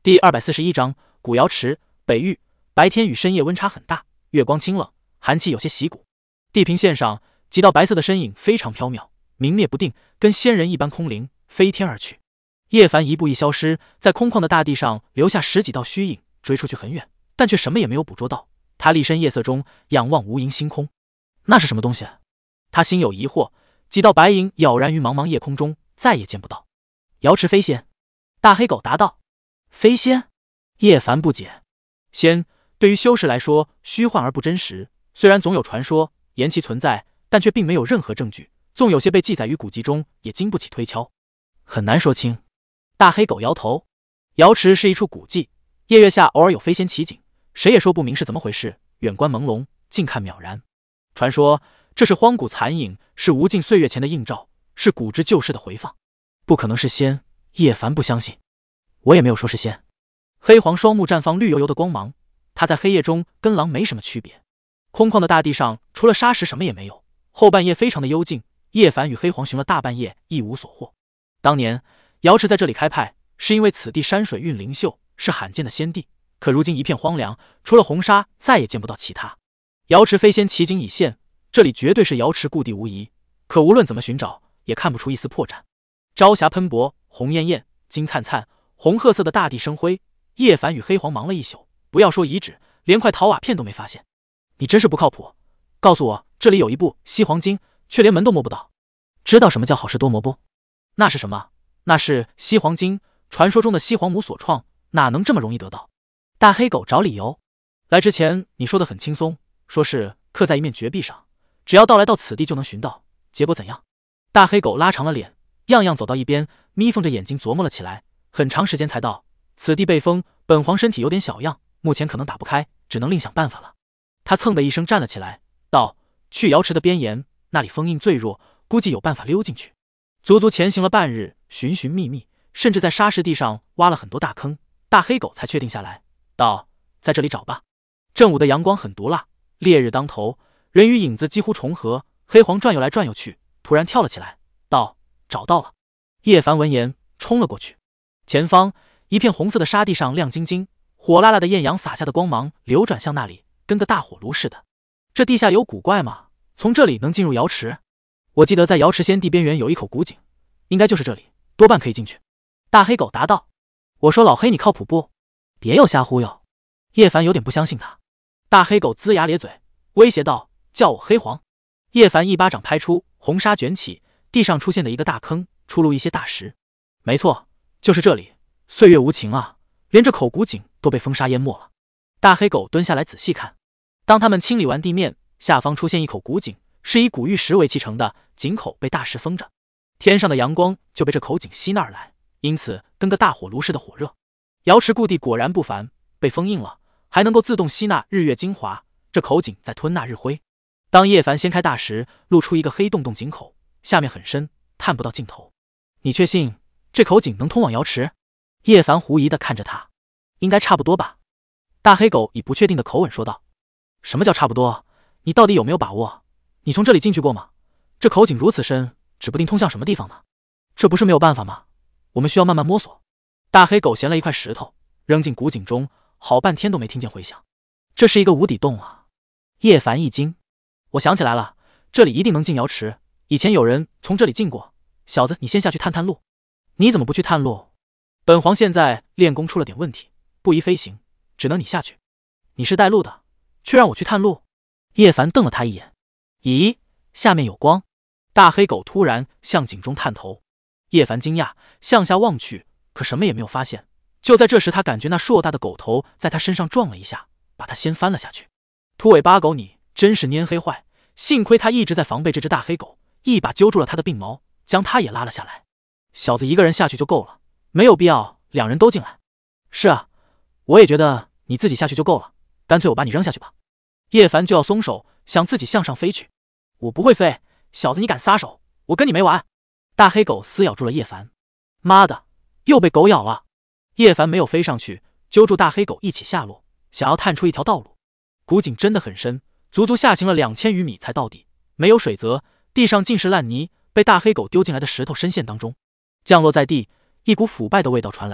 第241章古瑶池北域。白天与深夜温差很大，月光清冷，寒气有些袭骨。地平线上几道白色的身影非常飘渺，明灭不定，跟仙人一般空灵，飞天而去。叶凡一步一消失，在空旷的大地上留下10几道虚影，追出去很远，但却什么也没有捕捉到。他立身夜色中，仰望无垠星空，那是什么东西？他心有疑惑，几道白影杳然于茫茫夜空中，再也见不到。瑶池飞仙，大黑狗答道。飞仙？叶凡不解。仙对于修士来说，虚幻而不真实，虽然总有传说言其存在，但却并没有任何证据，纵有些被记载于古籍中，也经不起推敲，很难说清。大黑狗摇头。瑶池是一处古迹，夜月下偶尔有飞仙奇景，谁也说不明是怎么回事，远观朦胧，近看渺然。传说这是荒古残影，是无尽岁月前的映照，是古之旧事的回放，不可能是仙。叶凡不相信。我也没有说是仙。黑黄双目绽放绿油油的光芒，他在黑夜中跟狼没什么区别。空旷的大地上除了沙石什么也没有，后半夜非常的幽静。叶凡与黑黄寻了大半夜，一无所获。当年瑶池在这里开派，是因为此地山水韵灵秀，是罕见的仙地，可如今一片荒凉，除了红沙再也见不到其他。瑶池飞仙奇景已现，这里绝对是瑶池故地无疑，可无论怎么寻找，也看不出一丝破绽。朝霞喷薄，红艳艳，金灿灿，红褐色的大地生辉。叶凡与黑黄忙了一宿，不要说遗址，连块陶瓦片都没发现。你真是不靠谱！告诉我，这里有一部西黄经，却连门都摸不到。知道什么叫好事多磨不？那是什么？那是西黄经，传说中的西黄母所创，哪能这么容易得到？大黑狗找理由。来之前你说的很轻松，说是刻在一面绝壁上，只要到此地就能寻到，结果怎样？大黑狗拉长了脸，样样走到一边，眯缝着眼睛琢磨了起来，很长时间才道：此地被封，本皇身体有点小样，目前可能打不开，只能另想办法了。他蹭的一声站了起来，道：去瑶池的边沿，那里封印最弱，估计有办法溜进去。足足前行了半日，寻寻觅觅，甚至在沙石地上挖了很多大坑，大黑狗才确定下来，道：在这里找吧。正午的阳光很毒辣，烈日当头，人与影子几乎重合。黑黄转悠来转悠去，突然跳了起来，道：找到了。叶凡闻言冲了过去，前方一片红色的沙地上亮晶晶，火辣辣的艳阳洒下的光芒流转向那里，跟个大火炉似的。这地下有古怪吗？从这里能进入瑶池？我记得在瑶池仙地边缘有一口古井，应该就是这里，多半可以进去。大黑狗答道。我说老黑你靠谱不？别又瞎忽悠。叶凡有点不相信他。大黑狗龇牙咧嘴，威胁道：叫我黑黄。叶凡一巴掌拍出，红沙卷起，地上出现的一个大坑，出露一些大石。没错，就是这里。岁月无情啊，连这口古井都被风沙淹没了。大黑狗蹲下来仔细看，当他们清理完地面，下方出现一口古井，是以古玉石为砌成的，井口被大石封着，天上的阳光就被这口井吸纳而来，因此跟个大火炉似的火热。瑶池故地果然不凡，被封印了，还能够自动吸纳日月精华，这口井在吞纳日辉。当叶凡掀开大石，露出一个黑洞洞井口，下面很深，探不到尽头。你确信这口井能通往瑶池？叶凡狐疑地看着他。应该差不多吧。大黑狗以不确定的口吻说道。什么叫差不多？你到底有没有把握？你从这里进去过吗？这口井如此深，指不定通向什么地方呢。这不是没有办法吗？我们需要慢慢摸索。大黑狗衔了一块石头扔进古井中，好半天都没听见回响。这是一个无底洞啊！叶凡一惊。我想起来了，这里一定能进瑶池，以前有人从这里进过。小子，你先下去探探路。你怎么不去探路？本皇现在练功出了点问题，不宜飞行，只能你下去。你是带路的，却让我去探路？叶凡瞪了他一眼。咦，下面有光。大黑狗突然向井中探头。叶凡惊讶，向下望去，可什么也没有发现。就在这时，他感觉那硕大的狗头在他身上撞了一下，把他掀翻了下去。秃尾巴狗，你真是蔫黑坏！幸亏他一直在防备这只大黑狗，一把揪住了他的鬓毛，将他也拉了下来。小子一个人下去就够了，没有必要两人都进来。是啊，我也觉得你自己下去就够了，干脆我把你扔下去吧。叶凡就要松手，想自己向上飞去。我不会飞，小子你敢撒手，我跟你没完！大黑狗撕咬住了叶凡。妈的，又被狗咬了！叶凡没有飞上去，揪住大黑狗一起下落，想要探出一条道路。古井真的很深，足足下行了2000余米才到底，没有水泽，地上尽是烂泥，被大黑狗丢进来的石头深陷当中。降落在地，一股腐败的味道传来，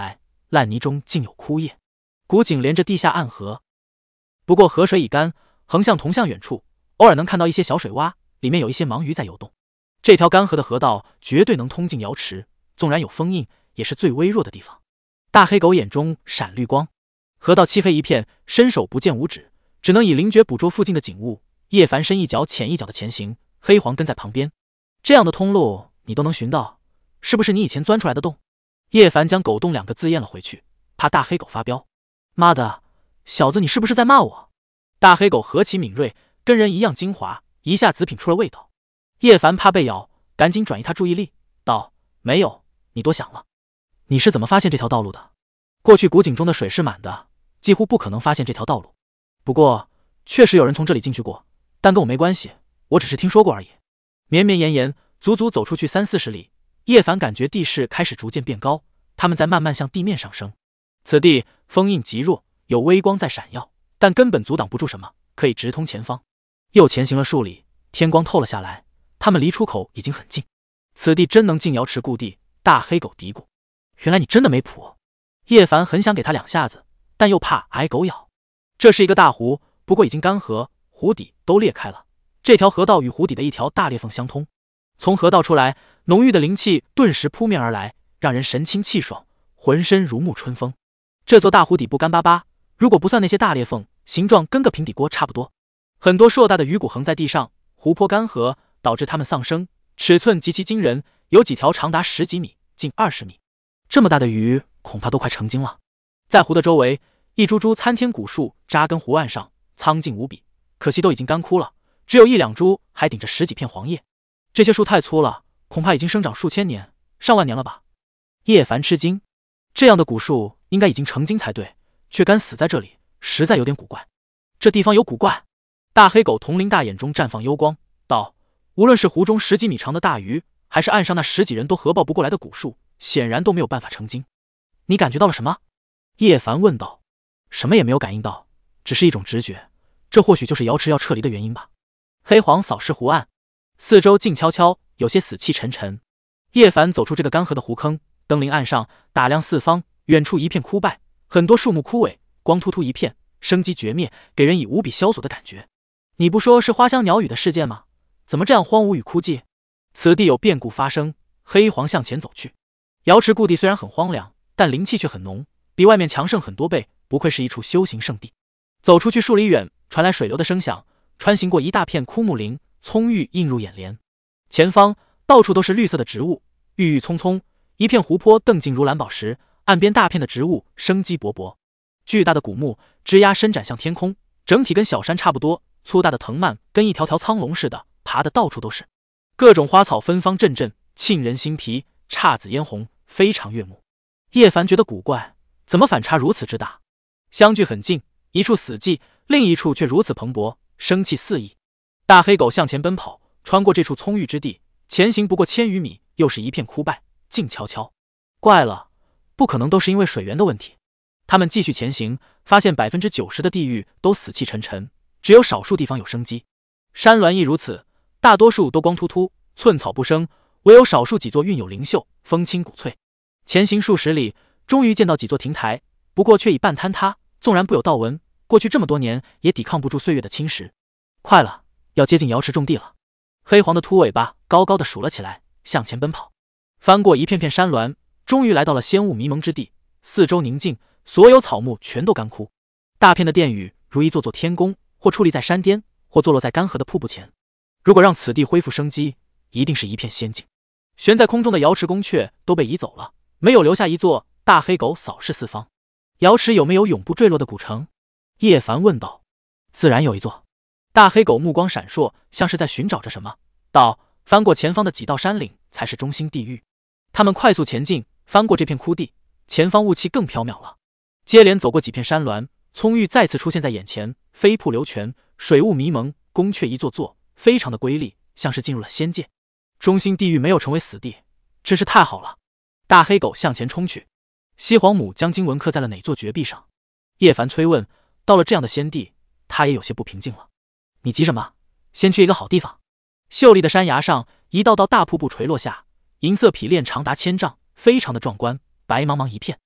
烂泥中竟有枯叶。古井连着地下暗河，不过河水已干，横向同向远处，偶尔能看到一些小水洼，里面有一些盲鱼在游动。这条干涸的河道绝对能通进瑶池，纵然有封印，也是最微弱的地方。大黑狗眼中闪绿光，河道漆黑一片，伸手不见五指，只能以灵觉捕捉附近的景物。叶凡深一脚浅一脚的前行，黑黄跟在旁边。这样的通路你都能寻到，是不是你以前钻出来的洞？叶凡将狗洞2个字咽了回去，怕大黑狗发飙。妈的，小子你是不是在骂我？大黑狗何其敏锐，跟人一样精华，一下子品出了味道。叶凡怕被咬，赶紧转移他注意力，道：没有，你多想了。你是怎么发现这条道路的？过去古井中的水是满的，几乎不可能发现这条道路。不过确实有人从这里进去过，但跟我没关系，我只是听说过而已。绵绵延延，足足走出去30-40里，叶凡感觉地势开始逐渐变高，他们在慢慢向地面上升。此地封印极弱，有微光在闪耀，但根本阻挡不住什么，可以直通前方。又前行了数里，天光透了下来，他们离出口已经很近。此地真能进瑶池故地，大黑狗嘀咕。原来你真的没谱。叶凡很想给他2下子，但又怕挨狗咬。这是一个大湖，不过已经干涸，湖底都裂开了。这条河道与湖底的一条大裂缝相通，从河道出来，浓郁的灵气顿时扑面而来，让人神清气爽，浑身如沐春风。这座大湖底部干巴巴，如果不算那些大裂缝，形状跟个平底锅差不多。很多硕大的鱼骨横在地上，湖泊干涸，导致它们丧生，尺寸极其惊人，有几条长达10几米，近20米。这么大的鱼，恐怕都快成精了。在湖的周围，一株株参天古树扎根湖岸上，苍劲无比，可惜都已经干枯了，只有1-2株还顶着10几片黄叶。这些树太粗了，恐怕已经生长数千年、上万年了吧？叶凡吃惊，这样的古树应该已经成精才对，却敢死在这里，实在有点古怪。这地方有古怪。大黑狗铜铃大眼中绽放幽光，道：无论是湖中10几米长的大鱼，还是岸上那10几人都合抱不过来的古树，显然都没有办法成精。你感觉到了什么？叶凡问道。什么也没有感应到，只是一种直觉，这或许就是瑶池要撤离的原因吧。黑黄扫视湖岸，四周静悄悄，有些死气沉沉。叶凡走出这个干涸的湖坑，登临岸上，打量四方，远处一片枯败，很多树木枯萎，光秃秃一片，生机绝灭，给人以无比萧索的感觉。你不说是花香鸟语的世界吗？怎么这样荒芜与枯寂？此地有变故发生。黑黄向前走去。瑶池故地虽然很荒凉，但灵气却很浓，比外面强盛很多倍，不愧是一处修行圣地。走出去数里远，传来水流的声响，穿行过一大片枯木林，葱郁映入眼帘。前方到处都是绿色的植物，郁郁葱葱，一片湖泊更近如蓝宝石，岸边大片的植物生机勃勃。巨大的古木枝桠伸展向天空，整体跟小山差不多，粗大的藤蔓跟一条条苍龙似的，爬得到处都是。各种花草芬芳阵阵，沁人心脾，姹紫嫣红，非常悦目。叶凡觉得古怪，怎么反差如此之大？相距很近，一处死寂，另一处却如此蓬勃，生气四溢。大黑狗向前奔跑，穿过这处葱郁之地，前行不过1000余米，又是一片枯败，静悄悄。怪了，不可能都是因为水源的问题。他们继续前行，发现90%的地域都死气沉沉，只有少数地方有生机。山峦亦如此，大多数都光秃秃，寸草不生，唯有少数几座韵有灵秀，风清谷翠。前行数十里，终于见到几座亭台，不过却已半坍塌，纵然不有道纹，过去这么多年也抵抗不住岁月的侵蚀。快了，要接近瑶池种地了。黑黄的秃尾巴高高的数了起来，向前奔跑，翻过一片片山峦，终于来到了仙雾迷蒙之地。四周宁静，所有草木全都干枯，大片的殿宇如一座座天宫，或矗立在山巅，或坐落在干涸的瀑布前。如果让此地恢复生机，一定是一片仙境。悬在空中的瑶池宫阙都被移走了，没有留下一座。大黑狗扫视四方，瑶池有没有永不坠落的古城？叶凡问道。自然有一座。大黑狗目光闪烁，像是在寻找着什么，道：翻过前方的几道山岭才是中心地域。他们快速前进，翻过这片枯地，前方雾气更缥缈了。接连走过几片山峦，葱郁再次出现在眼前，飞瀑流泉，水雾迷蒙，宫阙一座座，非常的瑰丽，像是进入了仙界。中心地域没有成为死地，真是太好了。大黑狗向前冲去。西皇母将经文刻在了哪座绝壁上？叶凡催问。到了这样的仙地，他也有些不平静了。你急什么？先去一个好地方。秀丽的山崖上，一道道大瀑布垂落下，银色匹练长达1000丈，非常的壮观，白茫茫一片。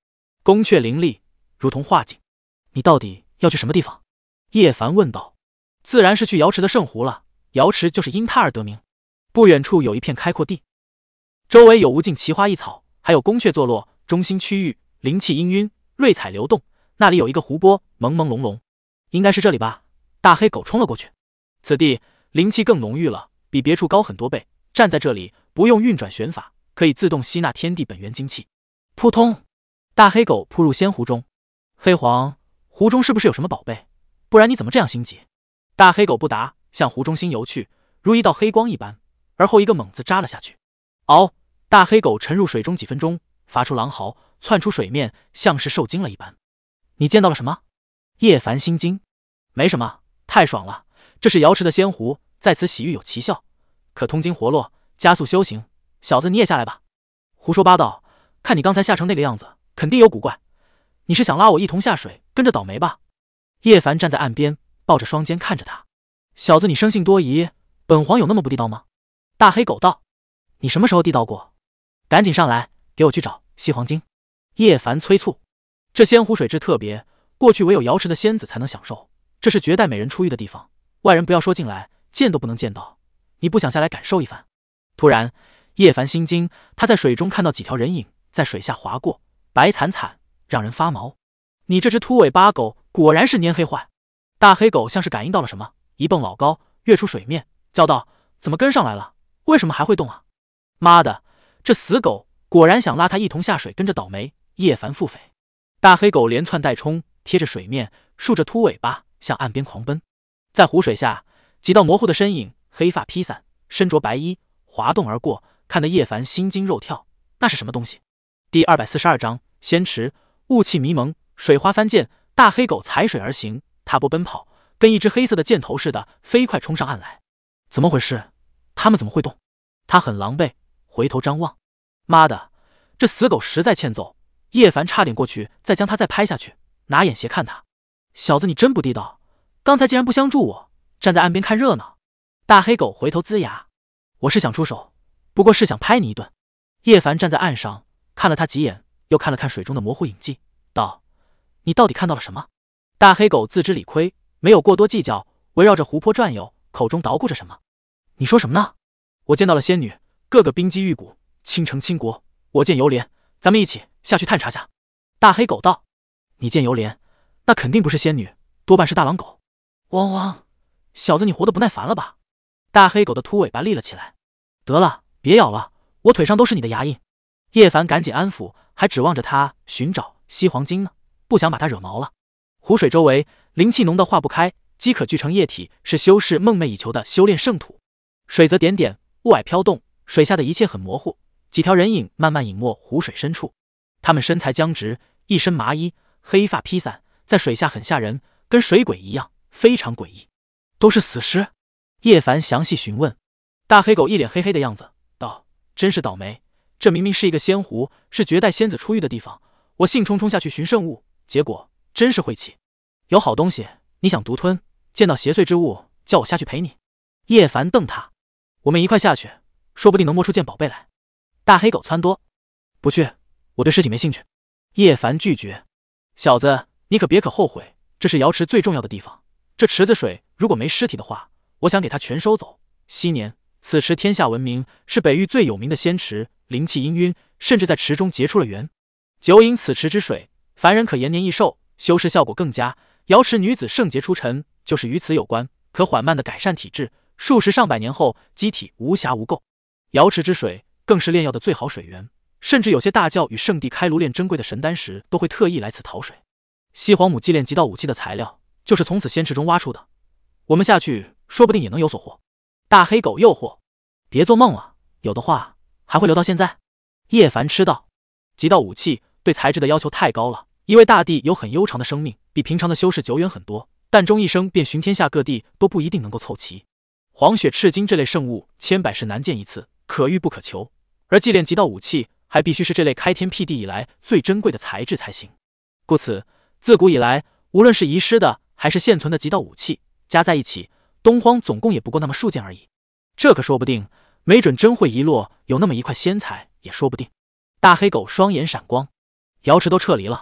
宫阙林立，如同画境。你到底要去什么地方？叶凡问道。自然是去瑶池的圣湖了，瑶池就是因他而得名。不远处有一片开阔地，周围有无尽奇花异草，还有宫阙坐落，中心区域灵气氤氲，瑞彩流动。那里有一个湖泊，朦朦胧胧，应该是这里吧。大黑狗冲了过去。此地灵气更浓郁了，比别处高很多倍。站在这里，不用运转旋法，可以自动吸纳天地本源精气。扑通！大黑狗扑入仙湖中。黑皇，湖中是不是有什么宝贝？不然你怎么这样心急？大黑狗不答，向湖中心游去，如一道黑光一般，而后一个猛子扎了下去。嗷！大黑狗沉入水中几分钟，发出狼嚎，窜出水面，像是受惊了一般。你见到了什么？叶凡心惊。没什么，太爽了，这是瑶池的仙湖，在此洗浴有奇效，可通经活络，加速修行。小子你也下来吧。胡说八道，看你刚才下成那个样子，肯定有古怪。你是想拉我一同下水，跟着倒霉吧？叶凡站在岸边，抱着双肩看着他。小子你生性多疑，本皇有那么不地道吗？大黑狗道。你什么时候地道过？赶紧上来，给我去找西黄金。叶凡催促。这仙湖水质特别，过去唯有瑶池的仙子才能享受，这是绝代美人出浴的地方，外人不要说进来，见都不能见到。你不想下来感受一番？突然叶凡心惊，他在水中看到几条人影在水下划过，白惨惨，让人发毛。你这只秃尾巴狗果然是蔫黑坏。大黑狗像是感应到了什么，一蹦老高，跃出水面，叫道：怎么跟上来了？为什么还会动啊？妈的，这死狗果然想拉他一同下水跟着倒霉。叶凡腹诽。大黑狗连窜带冲，贴着水面，竖着秃尾巴向岸边狂奔。在湖水下，几道模糊的身影，黑发披散，身着白衣，滑动而过，看得叶凡心惊肉跳。那是什么东西？第242章仙池。雾气迷蒙，水花翻溅，大黑狗踩水而行，踏步奔跑，跟一只黑色的箭头似的，飞快冲上岸来。怎么回事？他们怎么会动？他很狼狈，回头张望。妈的，这死狗实在欠揍！叶凡差点过去再将他再拍下去，拿眼斜看他。小子你真不地道，刚才竟然不相助我，站在岸边看热闹。大黑狗回头龇牙。我是想出手，不过是想拍你一顿。叶凡站在岸上看了他几眼，又看了看水中的模糊影迹，道：你到底看到了什么？大黑狗自知理亏，没有过多计较，围绕着湖泊转悠，口中捣鼓着什么。你说什么呢？我见到了仙女，个个冰肌玉骨，倾城倾国。我见犹怜，咱们一起下去探查下。大黑狗道：你见犹怜，那肯定不是仙女，多半是大狼狗。汪汪，小子你活得不耐烦了吧？大黑狗的秃尾巴立了起来。得了，别咬了，我腿上都是你的牙印。叶凡赶紧安抚，还指望着他寻找西黄金呢，不想把他惹毛了。湖水周围灵气浓得化不开，即可聚成液体，是修士梦寐以求的修炼圣土。水则点点，雾霭飘动，水下的一切很模糊。几条人影慢慢隐没湖水深处，他们身材僵直，一身麻衣，黑发披散，在水下很吓人，跟水鬼一样，非常诡异。都是死尸？叶凡详细询问。大黑狗一脸黑黑的样子，道：真是倒霉，这明明是一个仙湖，是绝代仙子出浴的地方，我兴冲冲下去寻圣物，结果真是晦气。有好东西你想独吞，见到邪祟之物叫我下去陪你。叶凡瞪他。我们一块下去，说不定能摸出件宝贝来。大黑狗撺掇。不去，我对尸体没兴趣。叶凡拒绝。小子你可别后悔，这是瑶池最重要的地方，这池子水如果没尸体的话，我想给它全收走。昔年此池天下闻名，是北域最有名的仙池，灵气氤氲，甚至在池中结出了缘。久饮此池之水，凡人可延年益寿，修饰效果更佳。瑶池女子圣洁出尘，就是与此有关，可缓慢地改善体质，数十上百年后机体无瑕无垢。瑶池之水更是炼药的最好水源，甚至有些大教与圣地开炉炼珍贵的神丹时，都会特意来此讨水。西皇母祭炼极道武器的材料，就是从此仙池中挖出的。我们下去，说不定也能有所获。大黑狗诱惑。别做梦了，有的话还会留到现在。叶凡吃道。极道武器对材质的要求太高了，一位大帝有很悠长的生命，比平常的修士久远很多，但终一生便巡天下各地，都不一定能够凑齐。黄血赤金这类圣物，千百世难见一次，可遇不可求，而祭炼极道武器还必须是这类开天辟地以来最珍贵的材质才行。故此自古以来，无论是遗失的还是现存的极道武器，加在一起，东荒总共也不过那么数件而已。这可说不定，没准真会遗落有那么一块仙材也说不定。大黑狗双眼闪光。瑶池都撤离了，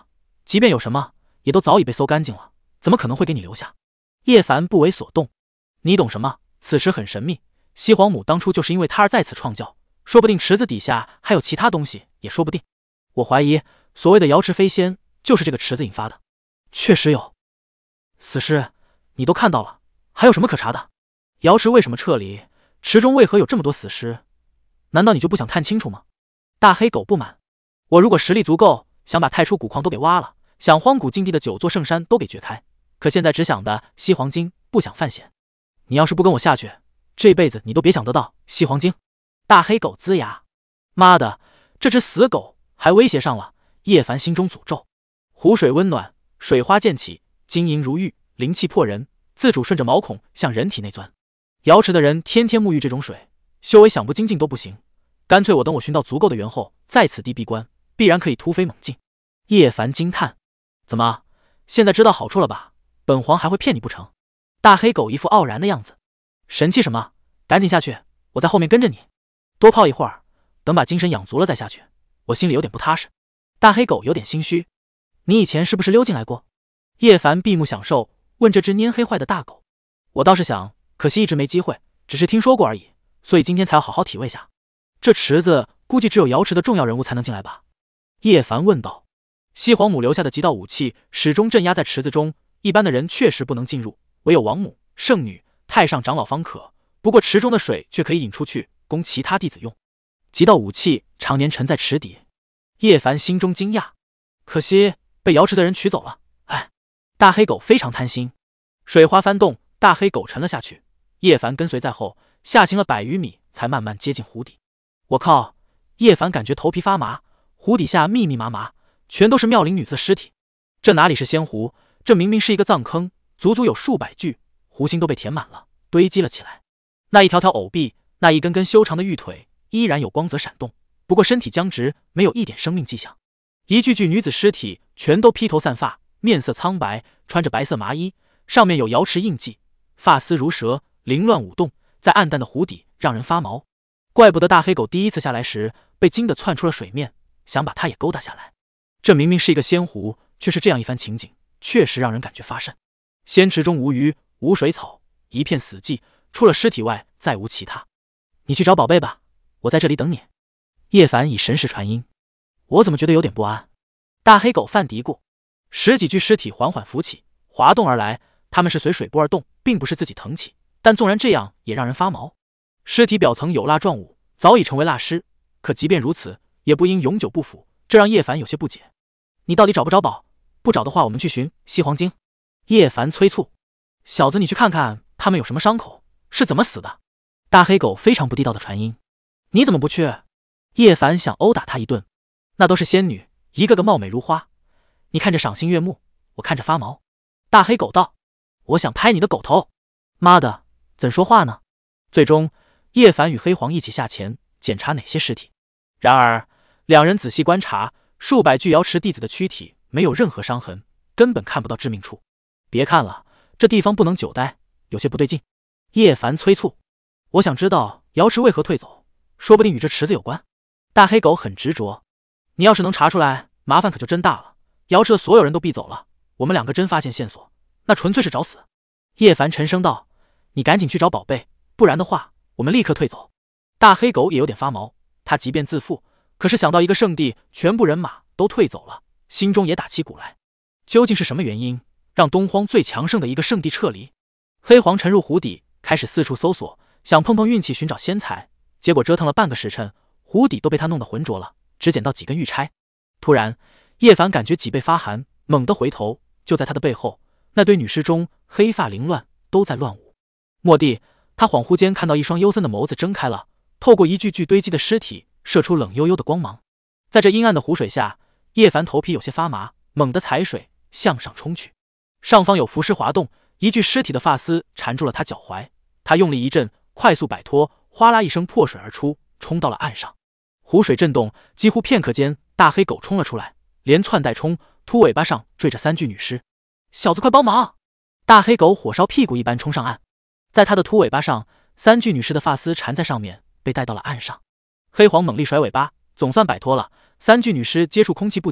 即便有什么，也都早已被搜干净了，怎么可能会给你留下？叶凡不为所动。你懂什么？此时很神秘。西皇母当初就是因为他而在此创教，说不定池子底下还有其他东西，也说不定。我怀疑所谓的瑶池飞仙就是这个池子引发的。确实有。死尸你都看到了，还有什么可查的？瑶池为什么撤离？池中为何有这么多死尸？难道你就不想探清楚吗？大黑狗不满。我如果实力足够，想把太初古矿都给挖了，想荒古禁地的9座圣山都给掘开，可现在只想的吸黄金，不想犯险。你要是不跟我下去，这辈子你都别想得到吸黄金。大黑狗龇牙。妈的，这只死狗还威胁上了。叶凡心中诅咒。湖水温暖，水花溅起，晶莹如玉，灵气迫人，自主顺着毛孔向人体内钻。瑶池的人天天沐浴这种水，修为想不精进都不行。干脆我等我寻到足够的元后，在此地闭关，必然可以突飞猛进。叶凡惊叹：怎么，现在知道好处了吧？本皇还会骗你不成？大黑狗一副傲然的样子。神气什么？赶紧下去，我在后面跟着你。多泡一会儿，等把精神养足了再下去。我心里有点不踏实。大黑狗有点心虚。你以前是不是溜进来过？叶凡闭目享受，问这只蔫黑坏的大狗。我倒是想，可惜一直没机会，只是听说过而已，所以今天才要好好体味下。这池子估计只有瑶池的重要人物才能进来吧？叶凡问道。西皇母留下的极道武器始终镇压在池子中，一般的人确实不能进入，唯有王母、圣女、太上长老方可。不过池中的水却可以引出去，供其他弟子用。极道武器常年沉在池底。叶凡心中惊讶，可惜被瑶池的人取走了。哎，大黑狗非常贪心。水花翻动，大黑狗沉了下去。叶凡跟随在后，下行了100余米，才慢慢接近湖底。我靠！叶凡感觉头皮发麻，湖底下密密麻麻，全都是妙龄女子的尸体。这哪里是仙湖，这明明是一个葬坑，足足有数百具，湖心都被填满了，堆积了起来。那一条条藕臂，那一根根修长的玉腿，依然有光泽闪动，不过身体僵直，没有一点生命迹象。一具具女子尸体全都披头散发，面色苍白，穿着白色麻衣，上面有瑶池印记，发丝如蛇，凌乱舞动，在暗淡的湖底让人发毛。怪不得大黑狗第一次下来时被惊得窜出了水面，想把它也勾搭下来。这明明是一个仙湖，却是这样一番情景，确实让人感觉发瘆。仙池中无鱼，无水草，一片死寂，除了尸体外再无其他。你去找宝贝吧，我在这里等你。叶凡以神识传音。我怎么觉得有点不安？大黑狗犯嘀咕。10几具尸体缓缓浮起，滑动而来，它们是随水波而动，并不是自己腾起，但纵然这样也让人发毛。尸体表层有蜡状物，早已成为蜡尸，可即便如此，也不应永久不腐，这让叶凡有些不解。你到底找不找宝？不找的话，我们去寻吸黄金。叶凡催促。小子，你去看看他们有什么伤口，是怎么死的。大黑狗非常不地道的传音。你怎么不去？叶凡想殴打他一顿。那都是仙女，一个个貌美如花，你看着赏心悦目，我看着发毛。大黑狗道。我想拍你的狗头。妈的，怎说话呢？最终叶凡与黑黄一起下前检查哪些尸体。然而两人仔细观察，数百具瑶池弟子的躯体没有任何伤痕，根本看不到致命处。别看了，这地方不能久待，有些不对劲。叶凡催促。我想知道瑶池为何退走，说不定与这池子有关。大黑狗很执着。你要是能查出来，麻烦可就真大了。瑶池的所有人都避走了，我们2个真发现线索，那纯粹是找死。叶凡沉声道。你赶紧去找宝贝，不然的话我们立刻退走。大黑狗也有点发毛，他即便自负，可是想到一个圣地全部人马都退走了，心中也打起鼓来。究竟是什么原因让东荒最强盛的一个圣地撤离？黑黄沉入湖底，开始四处搜索，想碰碰运气寻找仙材，结果折腾了半个时辰，湖底都被他弄得浑浊了，只捡到几根玉钗。突然叶凡感觉脊背发寒，猛地回头，就在他的背后，那堆女尸中黑发凌乱，都在乱舞。蓦地他恍惚间看到一双幽森的眸子睁开了，透过一具具堆积的尸体射出冷悠悠的光芒。在这阴暗的湖水下，叶凡头皮有些发麻，猛地踩水向上冲去。上方有浮尸滑动，一具尸体的发丝缠住了他脚踝，他用力一震，快速摆脱，哗啦一声破水而出，冲到了岸上。湖水震动，几乎片刻间大黑狗冲了出来，连窜带冲，秃尾巴上坠着3具女尸。小子快帮忙！大黑狗火烧屁股一般冲上岸，在他的秃尾巴上，3具女尸的发丝缠在上面，被带到了岸上。黑黄猛力甩尾巴，总算摆脱了。3具女尸接触空气不久，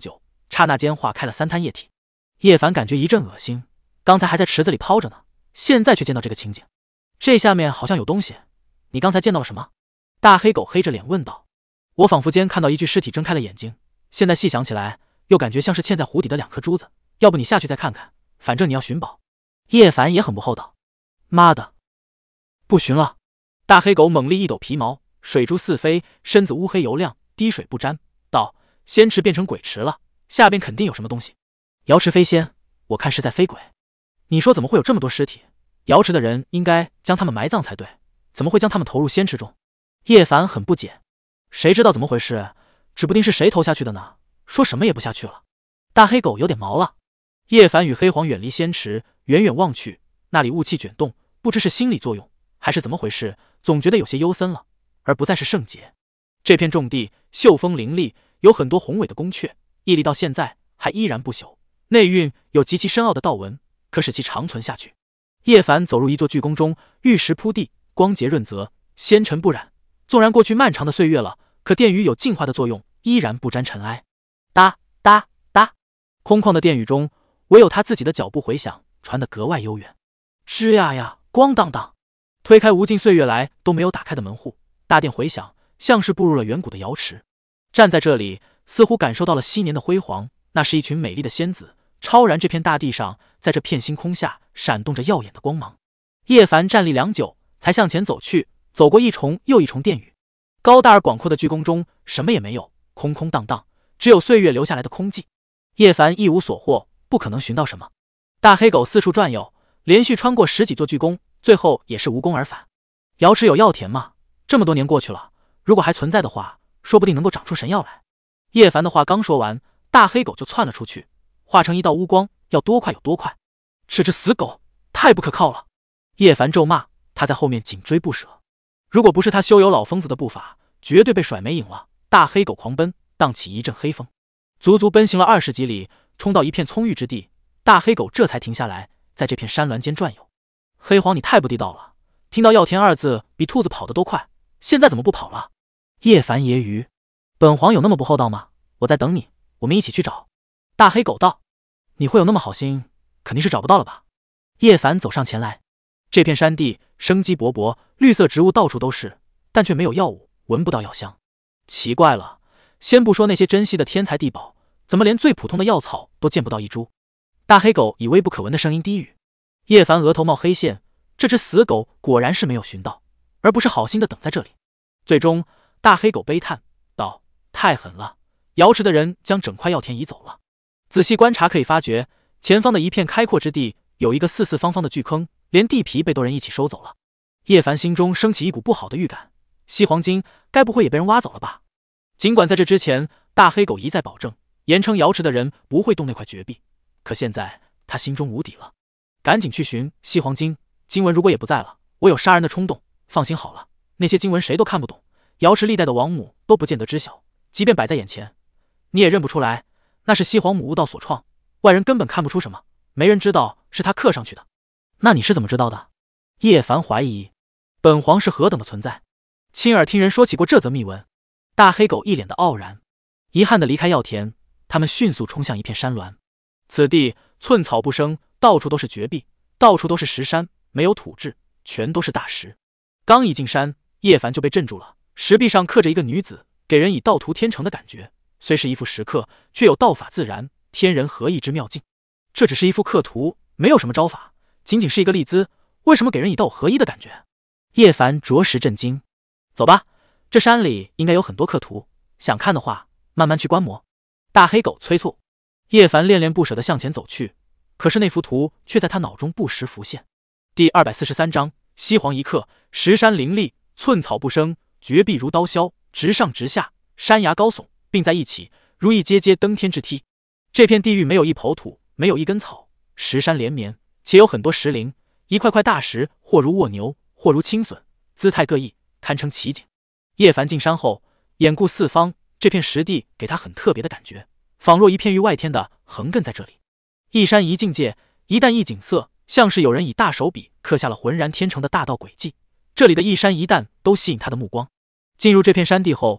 刹那间化开了3滩液体。叶凡感觉一阵恶心，刚才还在池子里泡着呢，现在却见到这个情景，这下面好像有东西。你刚才见到了什么？大黑狗黑着脸问道。我仿佛间看到一具尸体睁开了眼睛，现在细想起来，又感觉像是嵌在湖底的2颗珠子。要不你下去再看看，反正你要寻宝。叶凡也很不厚道。妈的，不寻了！大黑狗猛力一抖皮毛，水珠四飞，身子乌黑油亮，滴水不沾，道：仙池变成鬼池了，下边肯定有什么东西。瑶池飞仙，我看是在飞鬼。你说怎么会有这么多尸体？瑶池的人应该将他们埋葬才对，怎么会将他们投入仙池中？叶凡很不解。谁知道怎么回事，指不定是谁投下去的呢，说什么也不下去了。大黑狗有点毛了。叶凡与黑黄远离仙池，远远望去，那里雾气卷动，不知是心理作用还是怎么回事，总觉得有些幽森了，而不再是圣洁。这片重地秀峰林立，有很多宏伟的宫阙，屹立到现在还依然不朽，内蕴有极其深奥的道纹，可使其长存下去。叶凡走入一座巨宫中，玉石铺地，光洁润泽，纤尘不染。纵然过去漫长的岁月了，可殿宇有净化的作用，依然不沾尘埃。哒哒哒，空旷的殿宇中，唯有他自己的脚步回响，传得格外悠远。吱呀呀，咣当当，推开无尽岁月来都没有打开的门户，大殿回响，像是步入了远古的瑶池。站在这里，似乎感受到了昔年的辉煌，那是一群美丽的仙子，超然这片大地上，在这片星空下闪动着耀眼的光芒。叶凡站立良久，才向前走去，走过一重又一重殿宇。高大而广阔的巨宫中，什么也没有，空空荡荡，只有岁月留下来的空寂。叶凡一无所获，不可能寻到什么。大黑狗四处转悠，连续穿过10几座巨宫，最后也是无功而返。瑶池有药田吗？这么多年过去了，如果还存在的话，说不定能够长出神药来。叶凡的话刚说完，大黑狗就窜了出去，化成一道乌光，要多快有多快。这只死狗太不可靠了！叶凡咒骂，他在后面紧追不舍。如果不是他修有老疯子的步伐，绝对被甩没影了。大黑狗狂奔，荡起一阵黑风，足足奔行了20几里，冲到一片葱郁之地。大黑狗这才停下来，在这片山峦间转悠。黑黄，你太不地道了！听到药田2字，比兔子跑得都快，现在怎么不跑了？叶凡揶揄。本皇有那么不厚道吗？我在等你，我们一起去找。大黑狗道。你会有那么好心，肯定是找不到了吧？叶凡走上前来。这片山地生机勃勃，绿色植物到处都是，但却没有药物，闻不到药香。奇怪了，先不说那些珍稀的天材地宝，怎么连最普通的药草都见不到一株？大黑狗以微不可闻的声音低语。叶凡额头冒黑线，这只死狗果然是没有寻到，而不是好心的等在这里。最终，大黑狗悲叹道：太狠了，瑶池的人将整块药田移走了。仔细观察可以发觉，前方的一片开阔之地有一个四四方方的巨坑，连地皮被多人一起收走了。叶凡心中升起一股不好的预感，西黄金该不会也被人挖走了吧？尽管在这之前，大黑狗一再保证，言称瑶池的人不会动那块绝壁，可现在他心中无底了。赶紧去寻西黄金，经文如果也不在了，我有杀人的冲动。放心好了，那些经文谁都看不懂，瑶池历代的王母都不见得知晓，即便摆在眼前，你也认不出来，那是西黄母悟道所创，外人根本看不出什么，没人知道是他刻上去的。那你是怎么知道的？叶凡怀疑，本皇是何等的存在，亲耳听人说起过这则秘闻。大黑狗一脸的傲然。遗憾的离开药田，他们迅速冲向一片山峦。此地寸草不生，到处都是绝壁，到处都是石山，没有土质，全都是大石。刚一进山，叶凡就被镇住了。石壁上刻着一个女子，给人以道图天成的感觉，虽是一幅石刻，却有道法自然、天人合一之妙境。这只是一幅刻图，没有什么招法，仅仅是一个立姿，为什么给人以道合一的感觉？叶凡着实震惊。走吧，这山里应该有很多刻图，想看的话慢慢去观摩。大黑狗催促。叶凡恋恋不舍地向前走去，可是那幅图却在他脑中不时浮现。第243章西黄一刻，石山林立，寸草不生，绝壁如刀削，直上直下，山崖高耸，并在一起，如一阶阶登天之梯。这片地域没有一抔土，没有一根草，石山连绵，且有很多石林，一块块大石，或如蜗牛，或如青笋，姿态各异，堪称奇景。叶凡进山后，眼顾四方，这片石地给他很特别的感觉，仿若一片域外天的横亘在这里。一山一境界，一旦一景色，像是有人以大手笔刻下了浑然天成的大道轨迹。这里的一山一旦都吸引他的目光。进入这片山地后，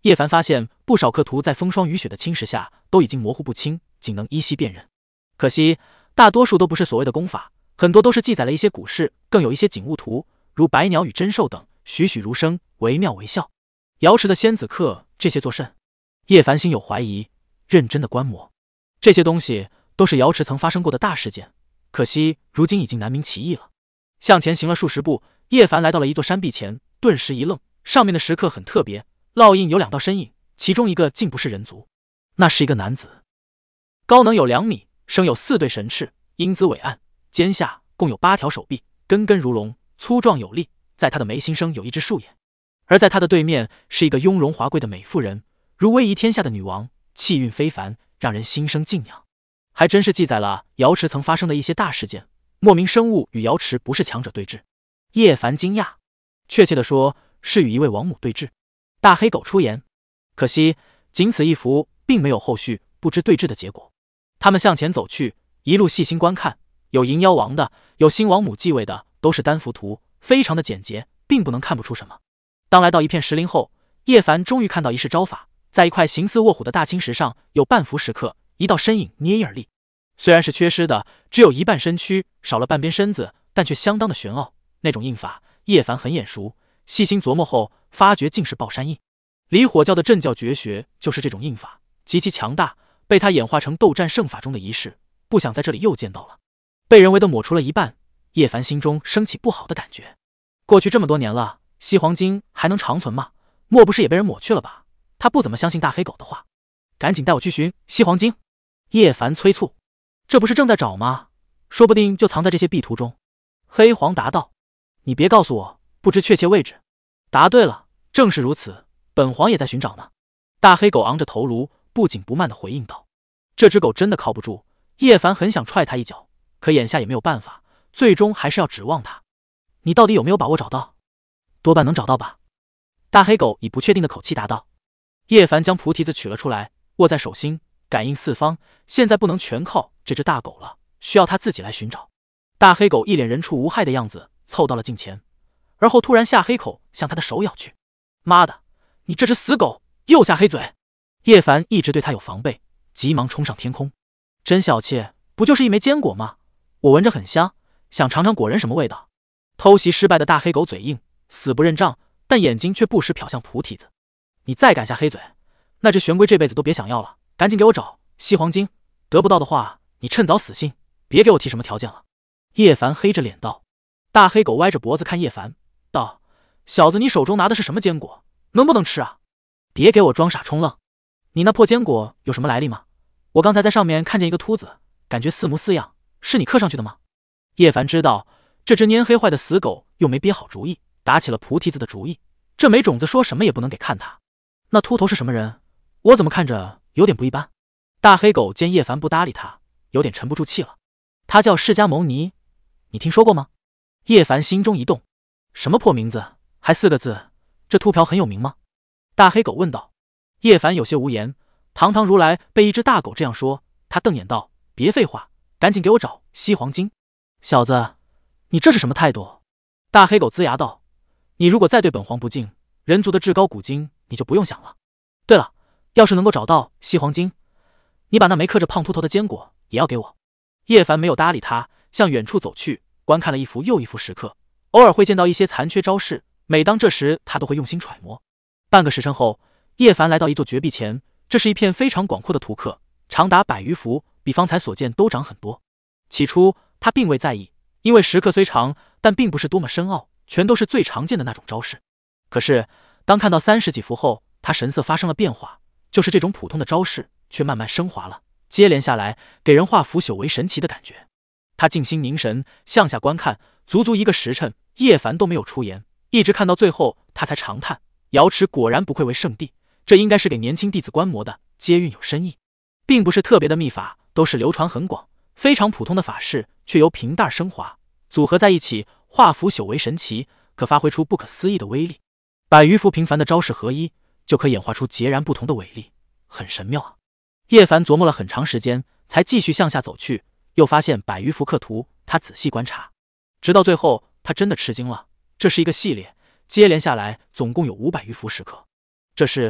叶凡发现不少刻图在风霜雨雪的侵蚀下都已经模糊不清，仅能依稀辨认。可惜大多数都不是所谓的功法，很多都是记载了一些古事，更有一些景物图，如百鸟与珍兽等，栩栩如生，惟妙惟肖。瑶池的仙子刻这些作甚？叶凡心有怀疑，认真的观摩。这些东西都是瑶池曾发生过的大事件，可惜如今已经难明其意了。向前行了数十步，叶凡来到了一座山壁前，顿时一愣，上面的石刻很特别，烙印有2道身影，其中一个竟不是人族，那是一个男子，高能有2米，生有4对神翅，英姿伟岸，肩下共有8条手臂，根根如龙，粗壮有力。在他的眉心生有一只树眼，而在他的对面是一个雍容华贵的美妇人，如威仪天下的女王，气韵非凡，让人心生敬仰。还真是记载了瑶池曾发生的一些大事件。莫名生物与瑶池不是强者对峙，叶凡惊讶，确切的说是与一位王母对峙。大黑狗出言，可惜仅此一幅，并没有后续不知对峙的结果。他们向前走去，一路细心观看，有银妖王的，有新王母继位的，都是单幅图，非常的简洁，并不能看不出什么。当来到一片石林后，叶凡终于看到一式招法，在一块形似卧虎的大青石上有半幅石刻，一道身影捏衣而立。虽然是缺失的，只有一半身躯，少了半边身子，但却相当的玄奥。那种印法，叶凡很眼熟，细心琢磨后，发觉竟是爆山印。离火教的镇教绝学就是这种印法，极其强大，被他演化成斗战胜法中的仪式，不想在这里又见到了。被人为的抹除了一半，叶凡心中升起不好的感觉。过去这么多年了，西黄金还能长存吗？莫不是也被人抹去了吧？他不怎么相信大黑狗的话，赶紧带我去寻西黄金。叶凡催促，这不是正在找吗？说不定就藏在这些壁图中。黑黄答道，你别告诉我不知确切位置。答对了，正是如此，本皇也在寻找呢。大黑狗昂着头颅，不紧不慢地回应道。这只狗真的靠不住，叶凡很想踹他一脚，可眼下也没有办法，最终还是要指望他。你到底有没有把握找到？多半能找到吧。大黑狗以不确定的口气答道。叶凡将菩提子取了出来，握在手心，感应四方，现在不能全靠这只大狗了，需要他自己来寻找。大黑狗一脸人畜无害的样子，凑到了近前，而后突然下黑口向他的手咬去。妈的，你这只死狗，又下黑嘴！叶凡一直对他有防备，急忙冲上天空。真小气，不就是一枚坚果吗？我闻着很香，想尝尝果仁什么味道。偷袭失败的大黑狗嘴硬，死不认账，但眼睛却不时瞟向菩提子。你再敢下黑嘴，那只玄龟这辈子都别想要了，赶紧给我找西黄金，得不到的话，你趁早死心，别给我提什么条件了。叶凡黑着脸道。大黑狗歪着脖子看叶凡，道：小子，你手中拿的是什么坚果？能不能吃啊？别给我装傻充愣。你那破坚果有什么来历吗？我刚才在上面看见一个秃子，感觉似模似样，是你刻上去的吗？叶凡知道这只蔫黑坏的死狗又没憋好主意，打起了菩提子的主意。这没种子说什么也不能给看他。那秃头是什么人？我怎么看着有点不一般？大黑狗见叶凡不搭理他，有点沉不住气了。他叫释迦牟尼，你听说过吗？叶凡心中一动，什么破名字，还4个字，这秃瓢很有名吗？大黑狗问道。叶凡有些无言，堂堂如来被一只大狗这样说，他瞪眼道：别废话，赶紧给我找西黄金。小子，你这是什么态度？大黑狗龇牙道：你如果再对本皇不敬，人族的至高古经你就不用想了。对了，要是能够找到西黄金，你把那没刻着胖秃头的坚果也要给我。叶凡没有搭理他，向远处走去，观看了一幅又一幅石刻，偶尔会见到一些残缺招式，每当这时他都会用心揣摩。半个时辰后，叶凡来到一座绝壁前，这是一片非常广阔的图刻，长达100余幅，比方才所见都长很多。起初他并未在意，因为石刻虽长，但并不是多么深奥，全都是最常见的那种招式。可是当看到30几幅后，他神色发生了变化，就是这种普通的招式却慢慢升华了，接连下来给人化腐朽为神奇的感觉。他静心凝神，向下观看，足足1个时辰，叶凡都没有出言，一直看到最后，他才长叹：瑶池果然不愧为圣地，这应该是给年轻弟子观摩的，皆蕴有深意。并不是特别的秘法，都是流传很广，非常普通的法式，却由平淡升华，组合在一起，化腐朽为神奇，可发挥出不可思议的威力。100余幅平凡的招式合一，就可演化出截然不同的伟力，很神妙啊！叶凡琢磨了很长时间，才继续向下走去，又发现100余幅刻图，他仔细观察，直到最后，他真的吃惊了。这是一个系列，接连下来总共有500余幅石刻。这时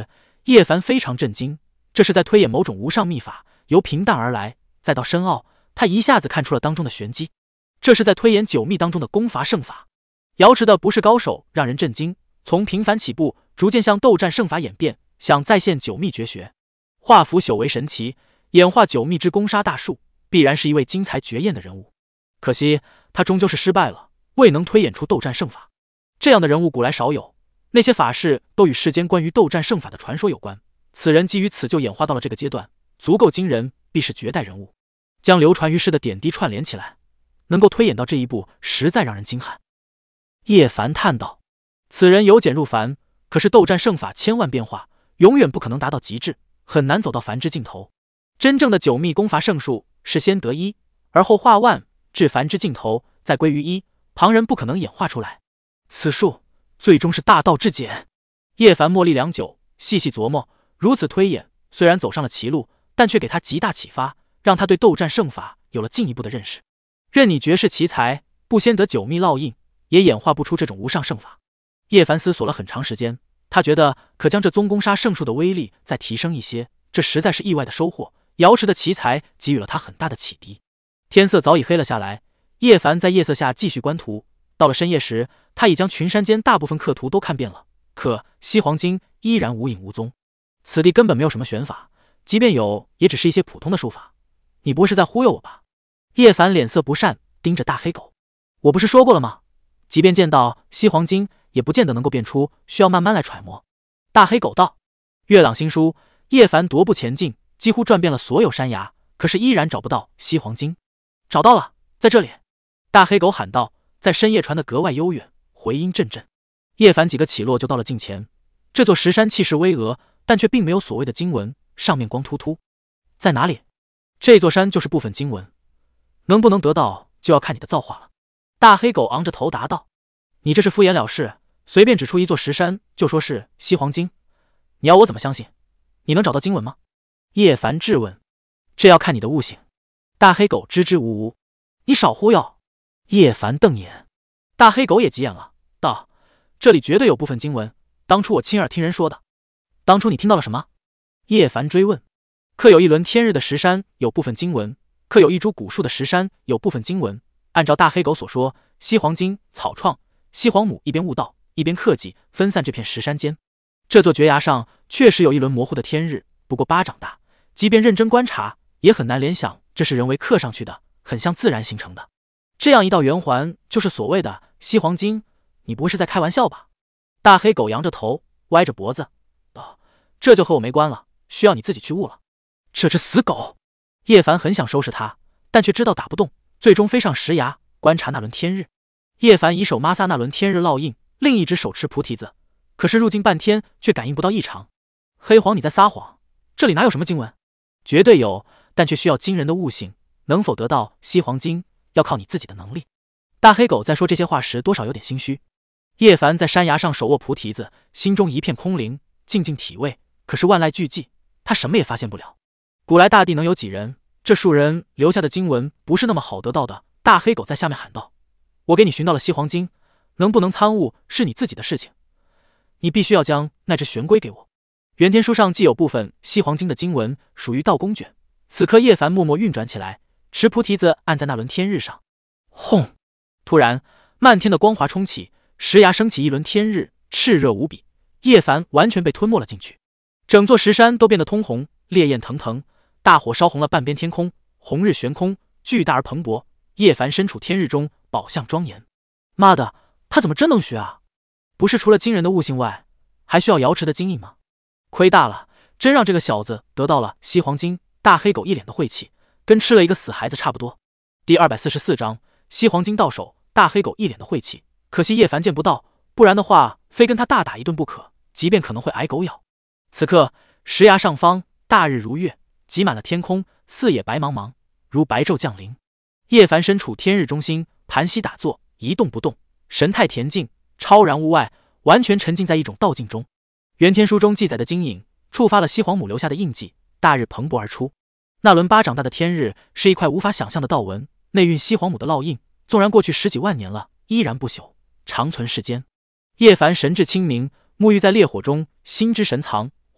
叶凡非常震惊，这是在推演某种无上秘法，由平淡而来，再到深奥，他一下子看出了当中的玄机。这是在推演九秘当中的攻伐胜法。瑶池的不是高手让人震惊，从平凡起步，逐渐向斗战胜法演变，想再现九秘绝学。化腐朽为神奇，演化九秘之攻杀大术，必然是一位精彩绝艳的人物。可惜他终究是失败了，未能推演出斗战胜法。这样的人物古来少有，那些法事都与世间关于斗战胜法的传说有关。此人基于此就演化到了这个阶段，足够惊人，必是绝代人物。将流传于世的点滴串联起来，能够推演到这一步，实在让人惊叹。叶凡叹道：“此人由简入繁，可是斗战胜法千万变化，永远不可能达到极致，很难走到繁之尽头。真正的九秘攻伐胜术是先得一，而后化万，至繁之尽头，再归于一，旁人不可能演化出来。此术最终是大道至简。”叶凡默立良久，细细琢磨，如此推演，虽然走上了歧路，但却给他极大启发，让他对斗战胜法有了进一步的认识。任你绝世奇才，不先得九秘烙印，也演化不出这种无上胜法。叶凡思索了很长时间，他觉得可将这宗攻杀胜术的威力再提升一些，这实在是意外的收获。瑶池的奇才给予了他很大的启迪。天色早已黑了下来，叶凡在夜色下继续观图。到了深夜时，他已将群山间大部分刻图都看遍了，可西黄金依然无影无踪。此地根本没有什么玄法，即便有，也只是一些普通的术法。你不会是在忽悠我吧？叶凡脸色不善，盯着大黑狗。我不是说过了吗？即便见到西黄金，也不见得能够变出，需要慢慢来揣摩。大黑狗道。月朗星疏，叶凡踱步前进，几乎转遍了所有山崖，可是依然找不到西黄金。找到了，在这里！大黑狗喊道，在深夜传得格外悠远，回音阵阵。叶凡几个起落就到了近前。这座石山气势巍峨，但却并没有所谓的经文，上面光秃秃。在哪里？这座山就是部分经文，能不能得到就要看你的造化了。大黑狗昂着头答道：“你这是敷衍了事，随便指出一座石山就说是西黄金，你要我怎么相信？你能找到经文吗？”叶凡质问。这要看你的悟性。大黑狗支支吾吾。你少忽悠！叶凡瞪眼。大黑狗也急眼了，道：“这里绝对有部分经文，当初我亲耳听人说的。”当初你听到了什么？叶凡追问。刻有一轮天日的石山有部分经文，刻有一株古树的石山有部分经文。按照大黑狗所说，西黄金草创，西黄母一边悟道，一边克己，分散这片石山间。这座绝崖上确实有一轮模糊的天日，不过巴掌大，即便认真观察，也很难联想这是人为刻上去的，很像自然形成的。这样一道圆环，就是所谓的西黄金，你不会是在开玩笑吧？大黑狗扬着头，歪着脖子道：“这就和我没关了，需要你自己去悟了。”这只死狗！叶凡很想收拾他，但却知道打不动，最终飞上石崖观察那轮天日。叶凡一手抹撒那轮天日烙印，另一只手持菩提子，可是入境半天却感应不到异常。黑黄，你在撒谎！这里哪有什么经文？绝对有，但却需要惊人的悟性，能否得到西黄金，要靠你自己的能力。大黑狗在说这些话时，多少有点心虚。叶凡在山崖上手握菩提子，心中一片空灵，静静体味。可是万籁俱寂，他什么也发现不了。古来大地能有几人？这数人留下的经文不是那么好得到的。大黑狗在下面喊道：“我给你寻到了西黄金，能不能参悟是你自己的事情。你必须要将那只玄龟给我。”原天书上既有部分西黄金的经文，属于道宫卷。此刻叶凡默默运转起来，持菩提子按在那轮天日上。轰！突然，漫天的光华冲起，石崖升起一轮天日，炽热无比。叶凡完全被吞没了进去，整座石山都变得通红，烈焰腾腾。大火烧红了半边天空，红日悬空，巨大而蓬勃。叶凡身处天日中，宝相庄严。妈的，他怎么真能学啊？不是除了惊人的悟性外，还需要瑶池的金印吗？亏大了，真让这个小子得到了西黄金。大黑狗一脸的晦气，跟吃了一个死孩子差不多。第244章西黄金到手。大黑狗一脸的晦气，可惜叶凡见不到，不然的话，非跟他大打一顿不可，即便可能会挨狗咬。此刻石崖上方，大日如月，挤满了天空，四野白茫茫，如白昼降临。叶凡身处天日中心，盘膝打坐，一动不动，神态恬静，超然物外，完全沉浸在一种道境中。原天书中记载的经影触发了西黄母留下的印记，大日蓬勃而出。那轮巴掌大的天日是一块无法想象的道纹，内蕴西黄母的烙印，纵然过去10几万年了，依然不朽，长存世间。叶凡神志清明，沐浴在烈火中，心之神藏，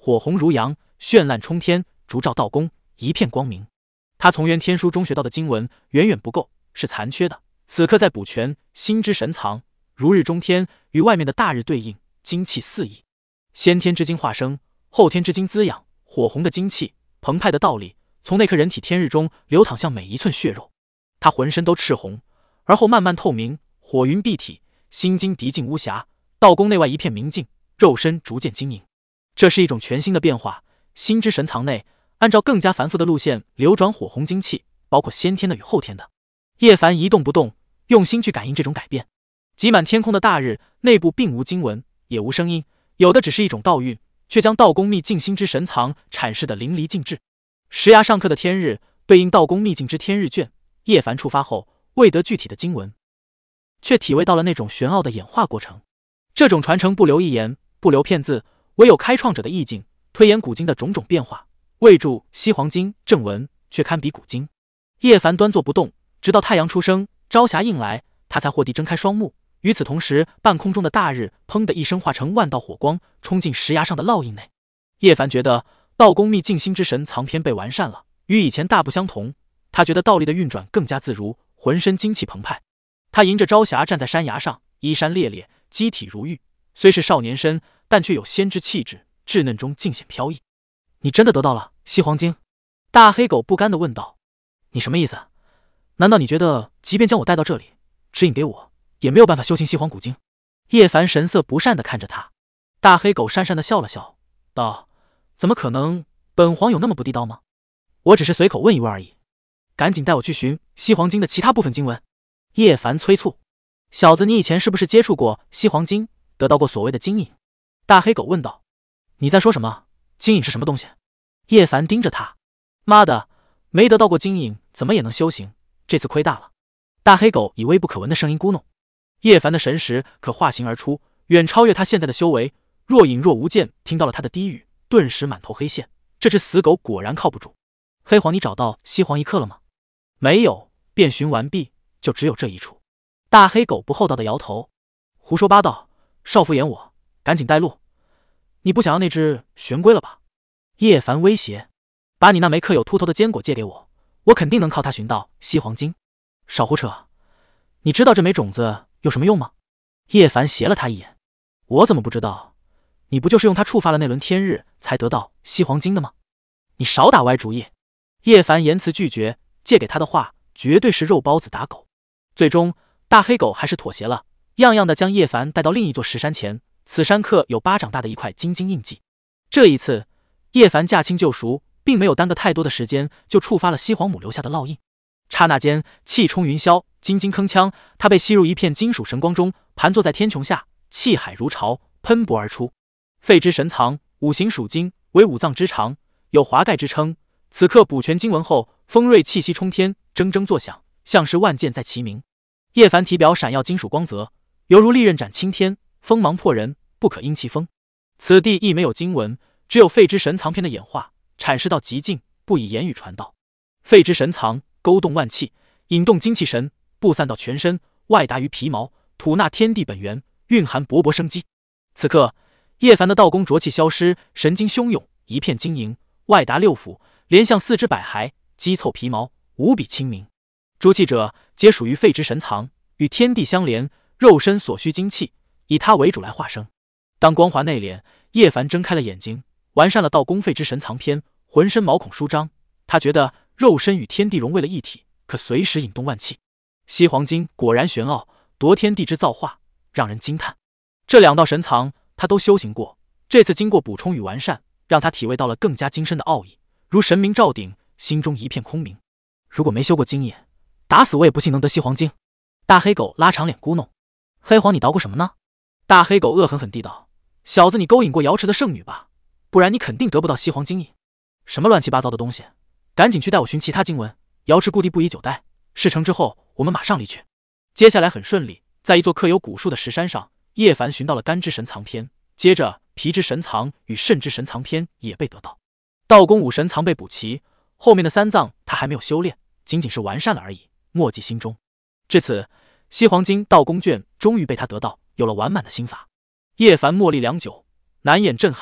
火红如阳，绚烂冲天，烛照道宫，一片光明。他从元天书中学到的经文远远不够，是残缺的，此刻在补全，心之神藏，如日中天，与外面的大日对应，精气四溢。先天之精化生，后天之精滋养，火红的精气，澎湃的道理，从那颗人体天日中流淌向每一寸血肉。他浑身都赤红，而后慢慢透明，火云蔽体，心经涤尽巫瑕，道宫内外一片明净，肉身逐渐晶莹。这是一种全新的变化，心之神藏内按照更加繁复的路线流转火红精气，包括先天的与后天的。叶凡一动不动，用心去感应这种改变。挤满天空的大日内部并无经文，也无声音，有的只是一种道韵，却将道宫秘境心之神藏阐释得淋漓尽致。石崖上刻的天日对应道宫秘境之天日卷，叶凡触发后未得具体的经文，却体味到了那种玄奥的演化过程。这种传承不留一言，不留片字，唯有开创者的意境，推演古今的种种变化。未著西黄经正文，却堪比古今。叶凡端坐不动，直到太阳出生，朝霞映来，他才获地睁开双目。与此同时，半空中的大日砰的一声化成万道火光，冲进石崖上的烙印内。叶凡觉得道宫秘境心之神藏篇被完善了，与以前大不相同。他觉得道力的运转更加自如，浑身精气澎湃。他迎着朝霞站在山崖上，衣衫猎猎，肌体如玉，虽是少年身，但却有先知气质，稚嫩中尽显飘逸。你真的得到了西黄经？大黑狗不甘地问道。你什么意思？难道你觉得即便将我带到这里，指引给我，也没有办法修行西黄古经？叶凡神色不善地看着他。大黑狗讪讪地笑了笑，道：怎么可能？本皇有那么不地道吗？我只是随口问一问而已。赶紧带我去寻西黄经的其他部分经文。叶凡催促。小子，你以前是不是接触过西黄经，得到过所谓的经引？大黑狗问道。你在说什么？经引是什么东西？叶凡盯着他。妈的，没得到过经引，怎么也能修行？这次亏大了。大黑狗以微不可闻的声音咕哝。叶凡的神识可化形而出，远超越他现在的修为，若隐若无间听到了他的低语，顿时满头黑线。这只死狗果然靠不住。黑皇，你找到西黄一刻了吗？没有，遍寻完毕，就只有这一处。大黑狗不厚道的摇头。胡说八道，少敷衍我，赶紧带路。你不想要那只玄龟了吧？叶凡威胁。把你那枚刻有秃头的坚果借给我，我肯定能靠它寻到西黄经。少胡扯，你知道这枚种子有什么用吗？叶凡斜了他一眼。我怎么不知道？你不就是用它触发了那轮天日才得到西黄经的吗？你少打歪主意。叶凡言辞拒绝，借给他的话绝对是肉包子打狗。最终大黑狗还是妥协了，样样的将叶凡带到另一座石山前。此山刻有巴掌大的一块金晶印记。这一次叶凡驾轻就熟，并没有耽搁太多的时间，就触发了西皇母留下的烙印。刹那间气冲云霄，金金铿锵，他被吸入一片金属神光中，盘坐在天穹下，气海如潮，喷薄而出。肺之神藏，五行属金，为五脏之长，有华盖之称。此刻补全经文后，锋锐气息冲天，铮铮作响，像是万箭在齐鸣。叶凡体表闪耀金属光泽，犹如利刃斩青天，锋芒破人，不可因其锋。此地亦没有经文，只有肺之神藏篇的演化，阐释到极尽，不以言语传道。肺之神藏，勾动万气，引动精气神，布散到全身，外达于皮毛，吐纳天地本源，蕴含勃勃生机。此刻叶凡的道宫浊气消失，神经汹涌，一片晶莹，外达六腑，连向四肢百骸，肌凑皮毛，无比清明。诸气者皆属于肺之神藏，与天地相连，肉身所需精气以它为主来化生。当光华内敛，叶凡睁开了眼睛，完善了道宫肺之神藏篇，浑身毛孔舒张。他觉得肉身与天地融为了一体，可随时引动万气。西黄经果然玄奥，夺天地之造化，让人惊叹。这两道神藏他都修行过，这次经过补充与完善，让他体味到了更加精深的奥义，如神明照顶，心中一片空明。如果没修过经验，打死我也不信能得西黄经。大黑狗拉长脸咕哝。黑皇，你捣鼓什么呢？大黑狗恶狠狠地道。小子，你勾引过瑶池的圣女吧？不然你肯定得不到西黄经印。什么乱七八糟的东西，赶紧去带我寻其他经文。瑶池故地不宜久待，事成之后我们马上离去。接下来很顺利，在一座刻有古树的石山上，叶凡寻到了肝之神藏篇，接着脾之神藏与肾之神藏篇也被得到。道宫五神藏被补齐，后面的三脏他还没有修炼，仅仅是完善了而已，默记心中。至此西黄经道宫卷终于被他得到，有了完满的心法。叶凡默立良久，难掩震撼，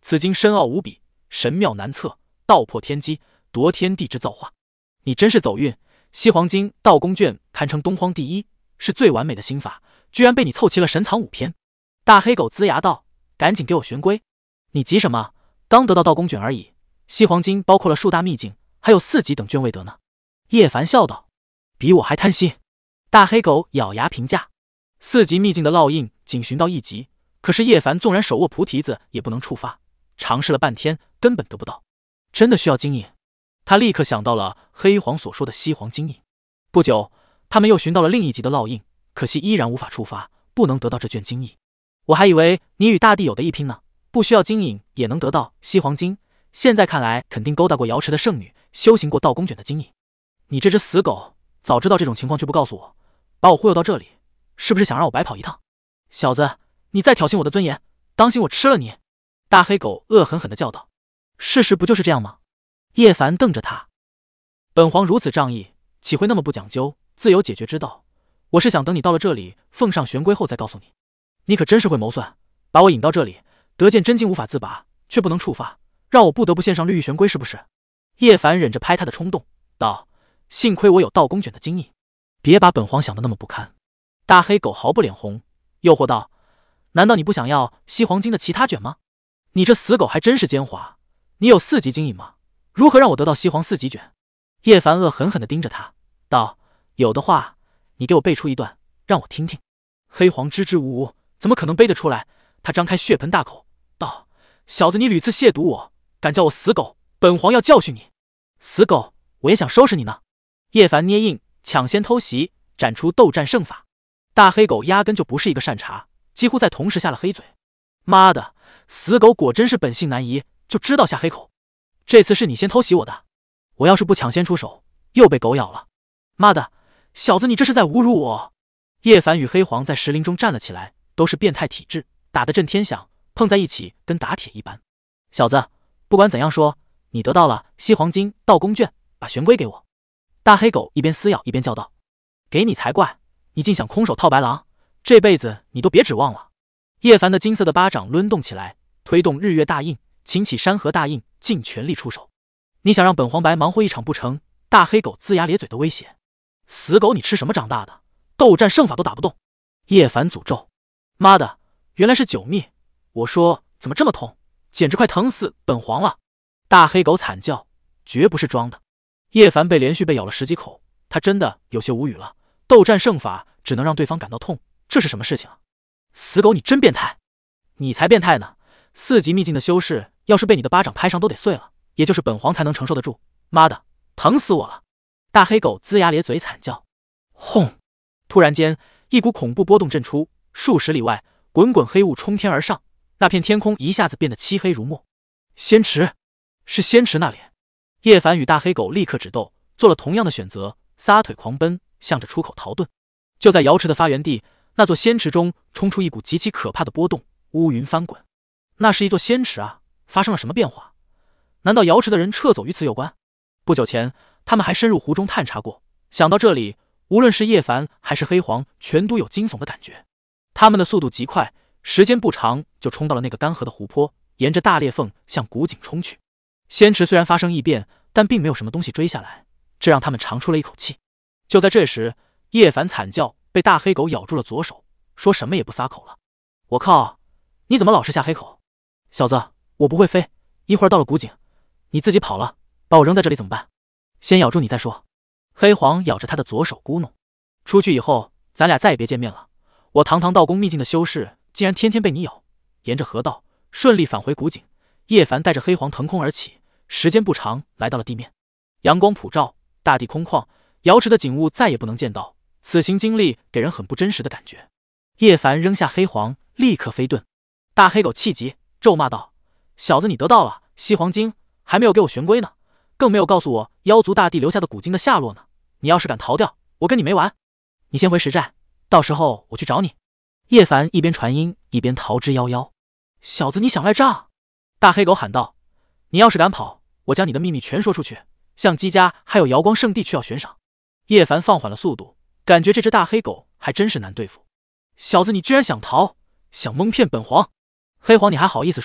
此经深奥无比，神妙难测，道破天机，夺天地之造化。你真是走运！西黄经道宫卷堪称东荒第一，是最完美的心法，居然被你凑齐了神藏5篇。大黑狗龇牙道：“赶紧给我玄龟！你急什么？刚得到道宫卷而已。西黄经包括了数大秘境，还有4级等卷未得呢。”叶凡笑道：“比我还贪心。”大黑狗咬牙评价：“4级秘境的烙印仅寻到1级，可是叶凡纵然手握菩提子也不能触发，尝试了半天根本得不到。真的需要金印。”他立刻想到了黑皇所说的西黄金印。不久，他们又寻到了另1级的烙印，可惜依然无法触发，不能得到这卷金印。我还以为你与大帝有的一拼呢，不需要金印也能得到西黄金。现在看来，肯定勾搭过瑶池的圣女，修行过道宫卷的金印。你这只死狗，早知道这种情况却不告诉我，把我忽悠到这里，是不是想让我白跑一趟？小子，你再挑衅我的尊严，当心我吃了你！大黑狗恶狠狠地叫道。事实不就是这样吗？叶凡瞪着他，本皇如此仗义，岂会那么不讲究？自有解决之道。我是想等你到了这里，奉上玄龟后再告诉你。你可真是会谋算，把我引到这里，得见真经无法自拔，却不能触发，让我不得不献上绿玉玄龟，是不是？叶凡忍着拍他的冲动，道：“幸亏我有道宫卷的经印，别把本皇想得那么不堪。”大黑狗毫不脸红，诱惑道：“难道你不想要西黄经的其他卷吗？你这死狗还真是奸猾！你有4级经印吗？如何让我得到西黄4级卷？”叶凡恶狠狠地盯着他，道：“有的话，你给我背出一段，让我听听。”黑皇支支吾吾，怎么可能背得出来？他张开血盆大口，道：“小子，你屡次亵渎我，敢叫我死狗，本皇要教训你！死狗，我也想收拾你呢！”叶凡捏印，抢先偷袭，展出斗战胜法。大黑狗压根就不是一个善茬，几乎在同时下了黑嘴。妈的，死狗果真是本性难移，就知道下黑口。这次是你先偷袭我的，我要是不抢先出手，又被狗咬了。妈的，小子，你这是在侮辱我！叶凡与黑皇在石林中站了起来，都是变态体质，打得震天响，碰在一起跟打铁一般。小子，不管怎样说，你得到了西黄经道宫卷，把玄龟给我。大黑狗一边撕咬一边叫道：“给你才怪！你竟想空手套白狼，这辈子你都别指望了！”叶凡的金色的巴掌抡动起来，推动日月大印，擎起山河大印，尽全力出手。你想让本皇白忙活一场不成？大黑狗龇牙咧嘴的威胁。死狗，你吃什么长大的？斗战胜法都打不动！叶凡诅咒。妈的，原来是9秘！我说怎么这么痛，简直快疼死本皇了！大黑狗惨叫，绝不是装的。叶凡连续被咬了10几口，他真的有些无语了。斗战胜法只能让对方感到痛，这是什么事情啊？死狗，你真变态！你才变态呢！4级秘境的修士，要是被你的巴掌拍上都得碎了，也就是本皇才能承受得住。妈的，疼死我了！大黑狗龇牙咧嘴惨叫。轰！突然间，一股恐怖波动震出，数十里外，滚滚黑雾冲天而上，那片天空一下子变得漆黑如墨。仙池，是仙池那里！叶凡与大黑狗立刻止斗，做了同样的选择，撒腿狂奔，向着出口逃遁。就在瑶池的发源地，那座仙池中冲出一股极其可怕的波动，乌云翻滚。那是一座仙池啊！发生了什么变化？难道瑶池的人撤走与此有关？不久前，他们还深入湖中探查过。想到这里，无论是叶凡还是黑皇，全都有惊悚的感觉。他们的速度极快，时间不长就冲到了那个干涸的湖泊，沿着大裂缝向古井冲去。仙池虽然发生异变，但并没有什么东西追下来，这让他们长出了一口气。就在这时，叶凡惨叫，被大黑狗咬住了左手，说什么也不撒口了。我靠，你怎么老是下黑口？小子，我不会飞，一会儿到了古井，你自己跑了，把我扔在这里怎么办？先咬住你再说。黑皇咬着他的左手咕哝。出去以后，咱俩再也别见面了。我堂堂道宫秘境的修士，竟然天天被你咬。沿着河道顺利返回古井，叶凡带着黑皇腾空而起，时间不长，来到了地面。阳光普照，大地空旷，瑶池的景物再也不能见到。此行经历给人很不真实的感觉。叶凡扔下黑皇，立刻飞遁。大黑狗气急，咒骂道：“小子，你得到了西黄经，还没有给我玄龟呢，更没有告诉我妖族大帝留下的古经的下落呢。你要是敢逃掉，我跟你没完！你先回石寨，到时候我去找你。”叶凡一边传音一边逃之夭夭。小子，你想赖账！大黑狗喊道：“你要是敢跑，我将你的秘密全说出去，向姬家还有瑶光圣地去要悬赏。”叶凡放缓了速度，感觉这只大黑狗还真是难对付。小子，你居然想逃，想蒙骗本皇！黑皇，你还好意思说？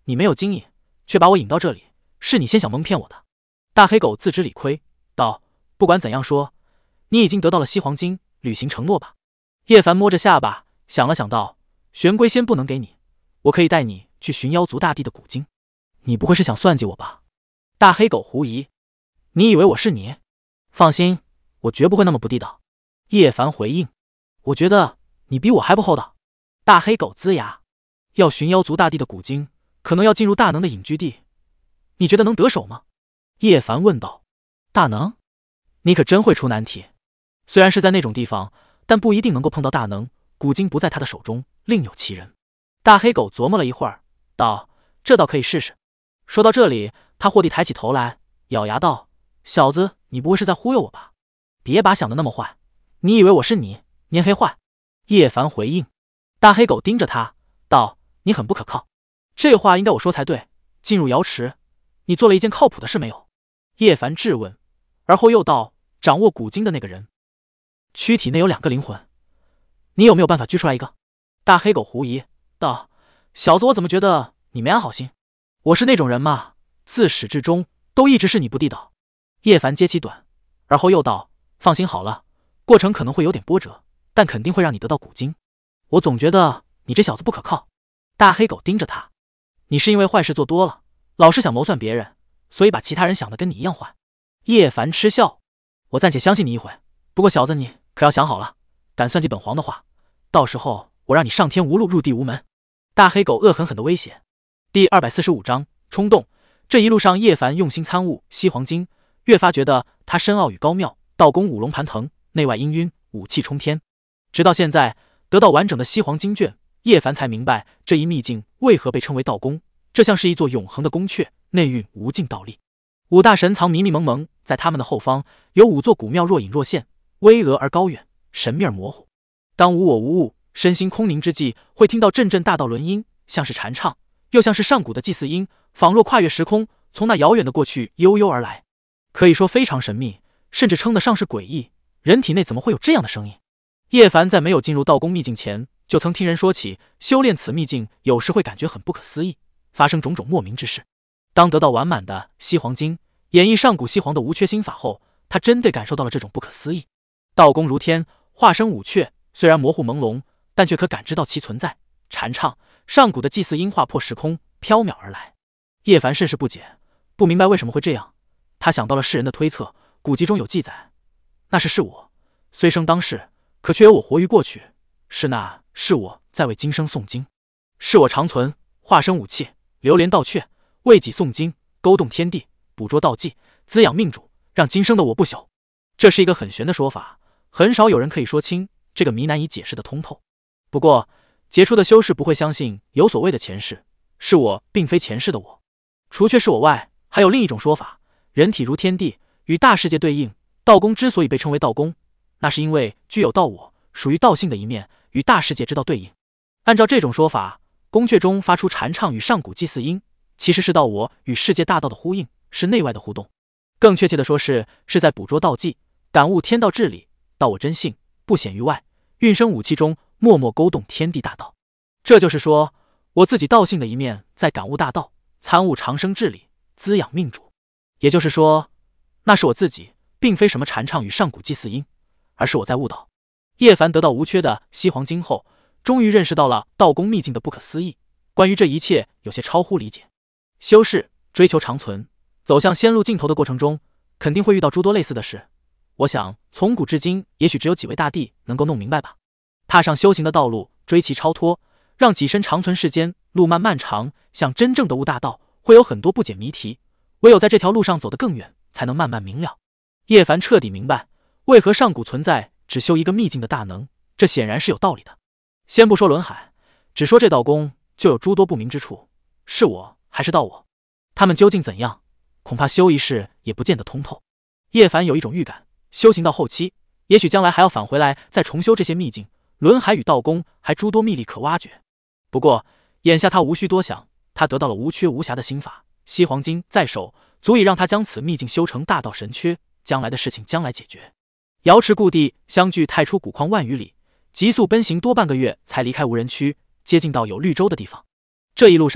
你没有经验，却把我引到这里，是你先想蒙骗我的。大黑狗自知理亏，道：不管怎样说，你已经得到了西黄金，履行承诺吧。叶凡摸着下巴，想了想道：玄龟仙不能给你，我可以带你去寻妖族大帝的古经。你不会是想算计我吧？大黑狗狐疑：你以为我是你？放心，我绝不会那么不地道。叶凡回应：我觉得你比我还不厚道。大黑狗龇牙：要寻妖族大帝的古经，可能要进入大能的隐居地，你觉得能得手吗？叶凡问道。大能？你可真会出难题。虽然是在那种地方，但不一定能够碰到大能，古经不在他的手中，另有其人。大黑狗琢磨了一会儿，道：这倒可以试试。说到这里，他霍地抬起头来，咬牙道：小子，你不会是在忽悠我吧？别把想的那么坏，你以为我是你，捏黑坏？叶凡回应。大黑狗盯着他，道：你很不可靠。这话应该我说才对。进入瑶池，你做了一件靠谱的事没有？叶凡质问，而后又道：掌握古经的那个人，躯体内有2个灵魂，你有没有办法拘出来一个？大黑狗狐疑道：小子，我怎么觉得你没安好心？我是那种人吗？自始至终都一直是你不地道。叶凡接其短，而后又道：放心好了，过程可能会有点波折，但肯定会让你得到古经。我总觉得你这小子不可靠。大黑狗盯着他：你是因为坏事做多了，老是想谋算别人，所以把其他人想得跟你一样坏。叶凡嗤笑：我暂且相信你一回，不过小子你可要想好了，敢算计本皇的话，到时候我让你上天无路入地无门。大黑狗恶狠狠地威胁。第245章冲动。这一路上，叶凡用心参悟西黄经，越发觉得它深奥与高妙，道功五龙盘腾，内外氤氲，武器冲天。直到现在得到完整的西黄经卷，叶凡才明白这一秘境为何被称为道宫。这像是一座永恒的宫阙，内蕴无尽道力。5大神藏迷迷蒙蒙，在他们的后方有5座古庙若隐若现，巍峨而高远，神秘而模糊。当无我无物，身心空宁之际，会听到阵阵大道轮音，像是禅唱，又像是上古的祭祀音，仿若跨越时空，从那遥远的过去悠悠而来。可以说非常神秘，甚至称得上是诡异。人体内怎么会有这样的声音？叶凡在没有进入道宫秘境前，就曾听人说起，修炼此秘境有时会感觉很不可思议，发生种种莫名之事。当得到完满的西黄经，演绎上古西黄的无缺心法后，他真对感受到了这种不可思议。道宫如天，化身五阙，虽然模糊朦胧，但却可感知到其存在。禅唱，上古的祭祀音划破时空，缥缈而来。叶凡甚是不解，不明白为什么会这样。他想到了世人的推测，古籍中有记载，那是我，虽生当世，可却有我活于过去。是我在为今生诵经，是我长存，化身武器，流连道阙，为己诵经，勾动天地，捕捉道迹，滋养命主，让今生的我不朽。这是一个很玄的说法，很少有人可以说清，这个谜难以解释的通透。不过杰出的修士不会相信有所谓的前世，是我并非前世的我。除却是我外，还有另一种说法，人体如天地，与大世界对应。道宫之所以被称为道宫，那是因为具有道我，属于道性的一面，与大世界之道对应。按照这种说法，宫阙中发出禅唱与上古祭祀音，其实是道我与世界大道的呼应，是内外的互动。更确切的说是在捕捉道迹，感悟天道至理，道我真性，不显于外，运生武器中，默默勾动天地大道。这就是说，我自己道性的一面在感悟大道，参悟长生至理，滋养命主。也就是说，那是我自己，并非什么禅唱与上古祭祀音，而是我在悟道。叶凡得到无缺的西黄经后，终于认识到了道宫秘境的不可思议。关于这一切，有些超乎理解。修士追求长存，走向仙路尽头的过程中，肯定会遇到诸多类似的事。我想，从古至今，也许只有几位大帝能够弄明白吧。踏上修行的道路，追其超脱，让己身长存世间，路漫漫长，想真正的悟大道，会有很多不解谜题。唯有在这条路上走得更远，才能慢慢明了。叶凡彻底明白，为何上古存在只修一个秘境的大能，这显然是有道理的。先不说轮海，只说这道宫就有诸多不明之处，是我还是道我？他们究竟怎样？恐怕修一世也不见得通透。叶凡有一种预感，修行到后期，也许将来还要返回来再重修这些秘境，轮海与道宫还诸多秘力可挖掘。不过眼下他无需多想，他得到了无缺无瑕的心法，西黄经在手，足以让他将此秘境修成大道神缺，将来的事情将来解决。瑶池故地相距太初古矿万余里，急速奔行多半个月才离开无人区，接近到有绿洲的地方。这一路上，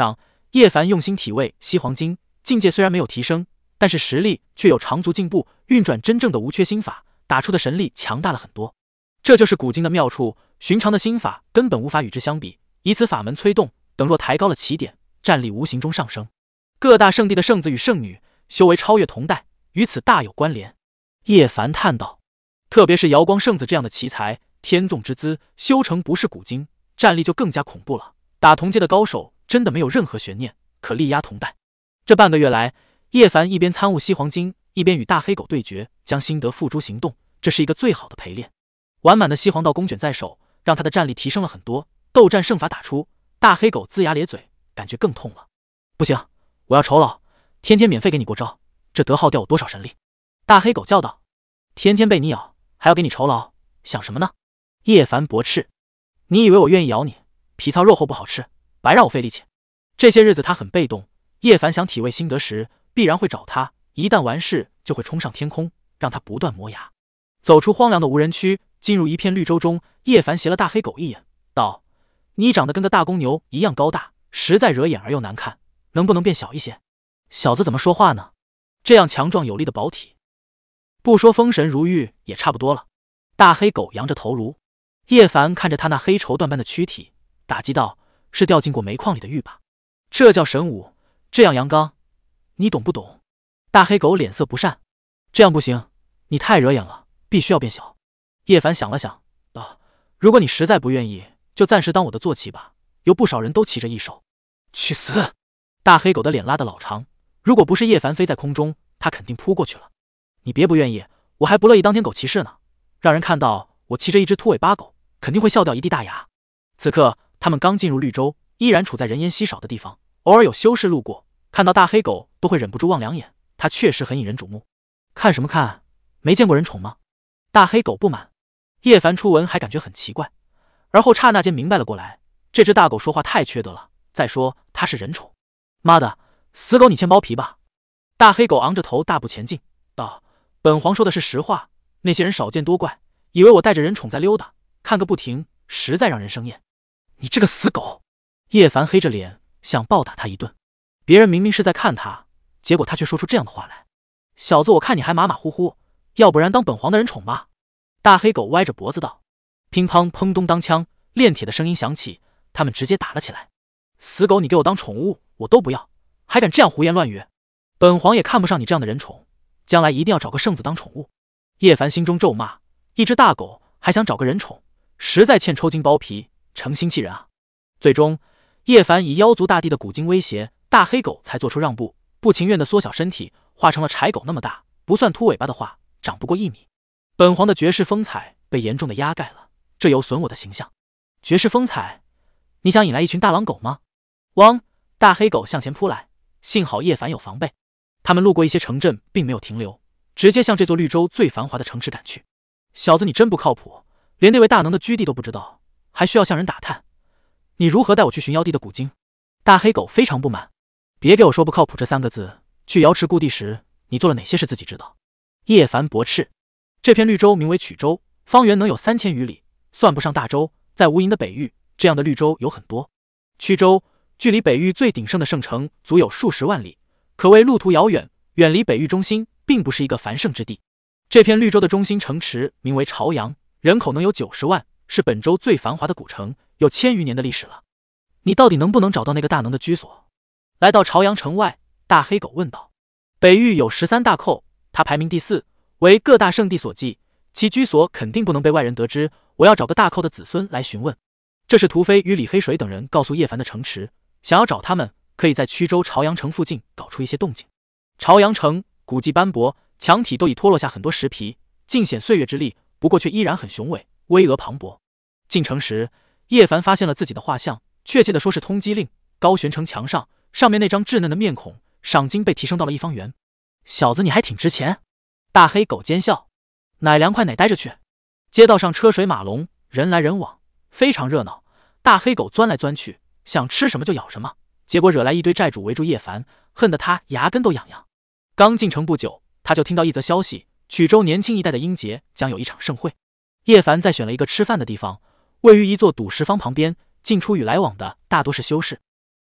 叶凡用心体味西黄金，境界虽然没有提升，但是实力却有长足进步，运转真正的无缺心法，打出的神力强大了很多。这就是古今的妙处，寻常的心法根本无法与之相比。以此法门催动，等若抬高了起点，战力无形中上升。各大圣地的圣子与圣女修为超越同代，与此大有关联。叶凡叹道：特别是瑶光圣子这样的奇才，天纵之姿，修成不是古今，战力就更加恐怖了。打同阶的高手真的没有任何悬念，可力压同代。这半个月来，叶凡一边参悟西黄金，一边与大黑狗对决，将心得付诸行动，这是一个最好的陪练。完满的西黄道弓卷在手，让他的战力提升了很多。斗战胜法打出，大黑狗龇牙咧嘴，感觉更痛了。不行，我要酬劳，天天免费给你过招，这德浩掉我多少神力？大黑狗叫道。天天被你咬，还要给你酬劳，想什么呢？叶凡驳斥。你以为我愿意咬你？皮糙肉厚不好吃，白让我费力气。这些日子他很被动，叶凡想体味心得时，必然会找他，一旦完事就会冲上天空，让他不断磨牙。走出荒凉的无人区，进入一片绿洲中，叶凡斜了大黑狗一眼，道：你长得跟个大公牛一样高大，实在惹眼而又难看，能不能变小一些？小子怎么说话呢？这样强壮有力的宝体，不说风神如玉也差不多了。大黑狗扬着头颅，叶凡看着他那黑绸缎般的躯体，打击道：是掉进过煤矿里的玉吧？这叫神武，这样阳刚，你懂不懂？大黑狗脸色不善，这样不行，你太惹眼了，必须要变小。叶凡想了想，道：如果你实在不愿意，就暂时当我的坐骑吧，有不少人都骑着一手。去死！大黑狗的脸拉得老长，如果不是叶凡飞在空中，他肯定扑过去了。你别不愿意，我还不乐意当天狗骑士呢，让人看到我骑着一只秃尾巴狗，肯定会笑掉一地大牙。此刻他们刚进入绿洲，依然处在人烟稀少的地方，偶尔有修士路过，看到大黑狗都会忍不住望两眼，他确实很引人瞩目。看什么看？没见过人宠吗？大黑狗不满。叶凡初闻还感觉很奇怪，而后刹那间明白了过来，这只大狗说话太缺德了，再说它是人宠。妈的，死狗你欠包皮吧！大黑狗昂着头大步前进，道：本皇说的是实话，那些人少见多怪，以为我带着人宠在溜达，看个不停，实在让人生厌。你这个死狗！叶凡黑着脸想暴打他一顿，别人明明是在看他，结果他却说出这样的话来。小子，我看你还马马虎虎，要不然当本皇的人宠吧。大黑狗歪着脖子道。乒乓砰咚当枪，炼铁的声音响起，他们直接打了起来。死狗，你给我当宠物我都不要，还敢这样胡言乱语，本皇也看不上你这样的人宠，将来一定要找个圣子当宠物。叶凡心中咒骂，一只大狗还想找个人宠，实在欠抽筋剥皮，诚心气人啊。最终叶凡以妖族大帝的古经威胁，大黑狗才做出让步，不情愿的缩小身体，化成了柴狗那么大，不算秃尾巴的话长不过1米。本皇的绝世风采被严重的压盖了，这有损我的形象。绝世风采？你想引来一群大狼狗吗？汪！大黑狗向前扑来，幸好叶凡有防备。他们路过一些城镇，并没有停留，直接向这座绿洲最繁华的城池赶去。小子，你真不靠谱，连那位大能的居地都不知道，还需要向人打探？你如何带我去寻妖帝的古经？大黑狗非常不满。别给我说不靠谱这3个字，去瑶池故地时，你做了哪些事自己知道？叶凡驳斥。这片绿洲名为曲洲，方圆能有3000余里，算不上大洲，在无垠的北域，这样的绿洲有很多。曲洲距离北域最鼎盛的圣城足有数十万里，可谓路途遥远，远离北域中心，并不是一个繁盛之地。这片绿洲的中心城池名为朝阳，人口能有90万，是本州最繁华的古城，有1000余年的历史了。你到底能不能找到那个大能的居所？来到朝阳城外，大黑狗问道。北域有13大寇，他排名第4，为各大圣地所忌，其居所肯定不能被外人得知，我要找个大寇的子孙来询问。这是屠飞与李黑水等人告诉叶凡的城池，想要找他们，可以在曲州朝阳城附近搞出一些动静。朝阳城古迹斑驳，墙体都已脱落下很多石皮，尽显岁月之力，不过却依然很雄伟，巍峨磅礴。进城时，叶凡发现了自己的画像，确切的说是通缉令，高悬城墙上，上面那张稚嫩的面孔，赏金被提升到了1方圆。小子，你还挺值钱！大黑狗奸笑。哪凉快哪待着去。街道上车水马龙，人来人往，非常热闹。大黑狗钻来钻去，想吃什么就咬什么，结果惹来一堆债主围住叶凡，恨得他牙根都痒痒。刚进城不久，他就听到一则消息，曲州年轻一代的英杰将有一场盛会。叶凡再选了一个吃饭的地方，位于一座赌石坊旁边，进出与来往的大多是修士。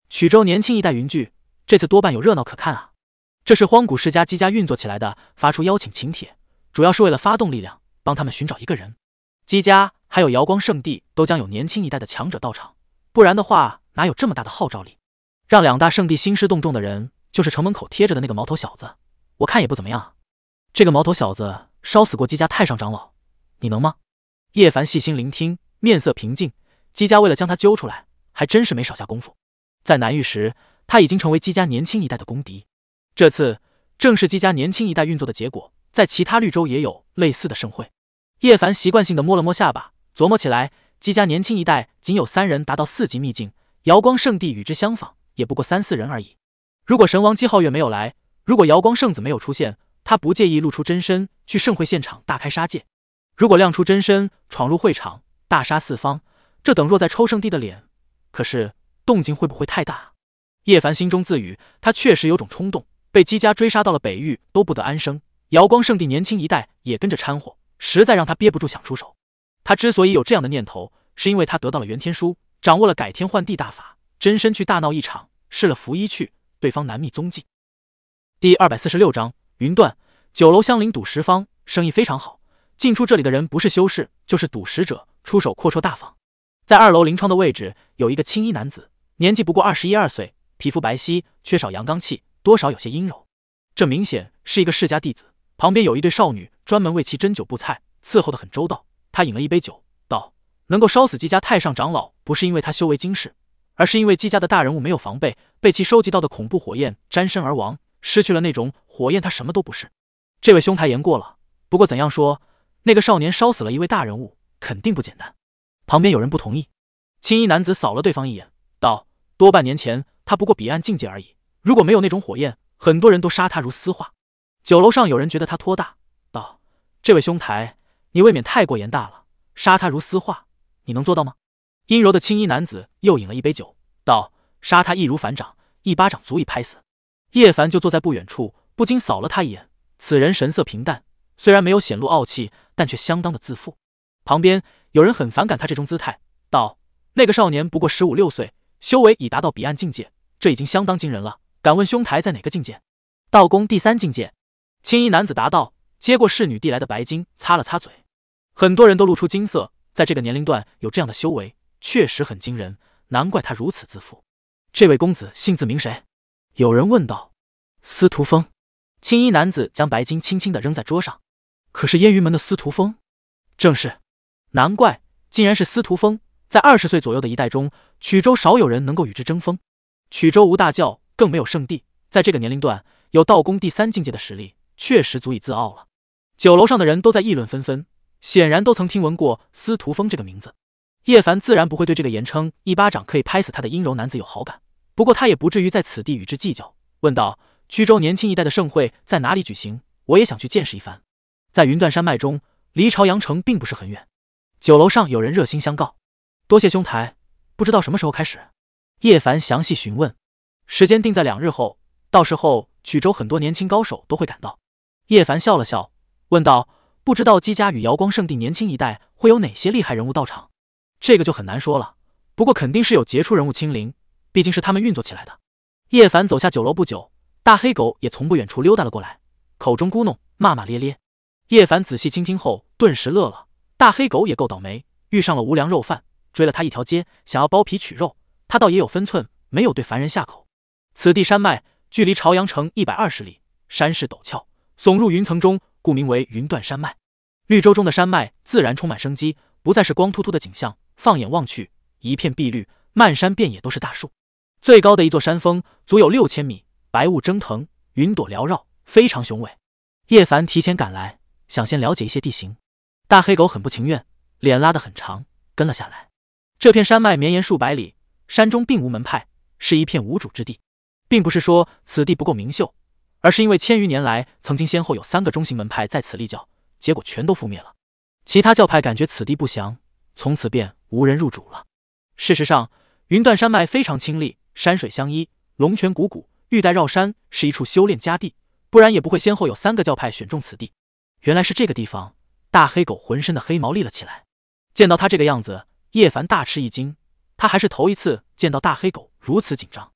衢州年轻一代云聚，这次多半有热闹可看啊！这是荒古世家姬家运作起来的，发出邀请请帖，主要是为了发动力量，帮他们寻找一个人。姬家还有瑶光圣地都将有年轻一代的强者到场，不然的话哪有这么大的号召力？让两大圣地兴师动众的人，就是城门口贴着的那个毛头小子，我看也不怎么样啊。这个毛头小子烧死过姬家太上长老，你能吗？叶凡细心聆听，面色平静。姬家为了将他揪出来，还真是没少下功夫。在南域时，他已经成为姬家年轻一代的公敌。这次正是姬家年轻一代运作的结果，在其他绿洲也有类似的盛会。叶凡习惯性的摸了摸下巴，琢磨起来，姬家年轻一代仅有3人达到4级秘境，瑶光圣地与之相仿，也不过3、4人而已。如果神王姬皓月没有来，如果瑶光圣子没有出现，他不介意露出真身去盛会现场大开杀戒。如果亮出真身闯入会场大杀四方，这等若在抽圣地的脸，可是动静会不会太大？叶凡心中自语，他确实有种冲动，被姬家追杀到了北域都不得安生，瑶光圣地年轻一代也跟着掺和，实在让他憋不住想出手。他之所以有这样的念头，是因为他得到了元天书，掌握了改天换地大法，真身去大闹一场，试了符衣去，对方难觅踪迹。第246章云断。酒楼相邻赌食坊生意非常好，进出这里的人不是修士就是赌食者，出手阔绰大方。在2楼临窗的位置有一个青衣男子，年纪不过21、22岁，皮肤白皙，缺少阳刚气，多少有些阴柔。这明显是一个世家弟子。旁边有一对少女专门为其斟酒布菜，伺候得很周到。他饮了一杯酒，道：能够烧死姬家太上长老，不是因为他修为惊世，而是因为姬家的大人物没有防备，被其收集到的恐怖火焰沾身而亡，失去了那种火焰，他什么都不是。这位兄台言过了，不过怎样说，那个少年烧死了一位大人物，肯定不简单。旁边有人不同意。青衣男子扫了对方一眼，道：多半年前他不过彼岸境界而已，如果没有那种火焰，很多人都杀他如丝化。酒楼上有人觉得他托大，道：这位兄台，你未免太过言大了，杀他如丝化，你能做到吗？阴柔的青衣男子又饮了一杯酒，道：杀他易如反掌，一巴掌足以拍死。叶凡就坐在不远处，不禁扫了他一眼。此人神色平淡，虽然没有显露傲气，但却相当的自负。旁边有人很反感他这种姿态，道：那个少年不过15、16岁，修为已达到彼岸境界，这已经相当惊人了。敢问兄台在哪个境界？道宫第3境界。青衣男子答道，接过侍女递来的白金，擦了擦嘴。很多人都露出惊色，在这个年龄段有这样的修为，确实很惊人，难怪他如此自负。这位公子姓字名谁？有人问道。司徒风。青衣男子将白金轻轻地扔在桌上。可是烟云门的司徒风？正是。难怪，竟然是司徒风。在20岁左右的一代中，衢州少有人能够与之争锋。衢州无大教，更没有圣地，在这个年龄段有道宫第3境界的实力，确实足以自傲了。酒楼上的人都在议论纷纷，显然都曾听闻过司徒风这个名字。叶凡自然不会对这个言称一巴掌可以拍死他的阴柔男子有好感，不过他也不至于在此地与之计较，问道：衢州年轻一代的盛会在哪里举行？我也想去见识一番。在云断山脉中，离朝阳城并不是很远。酒楼上有人热心相告。多谢兄台，不知道什么时候开始？叶凡详细询问。时间定在2日后，到时候衢州很多年轻高手都会赶到。叶凡笑了笑，问道：不知道姬家与瑶光圣地年轻一代会有哪些厉害人物到场？这个就很难说了，不过肯定是有杰出人物亲临，毕竟是他们运作起来的。叶凡走下酒楼不久，大黑狗也从不远处溜达了过来，口中咕哝骂骂咧咧。叶凡仔细倾听后，顿时乐了。大黑狗也够倒霉，遇上了无良肉贩，追了他一条街，想要剥皮取肉，他倒也有分寸，没有对凡人下口。此地山脉距离朝阳城120里，山势陡峭，耸入云层中，故名为云断山脉。绿洲中的山脉自然充满生机，不再是光秃秃的景象，放眼望去，一片碧绿，漫山遍野都是大树。最高的一座山峰足有6000米，白雾蒸腾，云朵缭绕，非常雄伟。叶凡提前赶来，想先了解一些地形。大黑狗很不情愿，脸拉得很长，跟了下来。这片山脉绵延数百里，山中并无门派，是一片无主之地。并不是说此地不够名秀，而是因为千余年来曾经先后有3个中型门派在此立教，结果全都覆灭了。其他教派感觉此地不祥，从此便无人入主了。事实上，云断山脉非常清丽，山水相依，龙泉汩汩，玉带绕山，是一处修炼佳地，不然也不会先后有3个教派选中此地。原来是这个地方，大黑狗浑身的黑毛立了起来。见到他这个样子，叶凡大吃一惊，他还是头一次见到大黑狗如此紧张。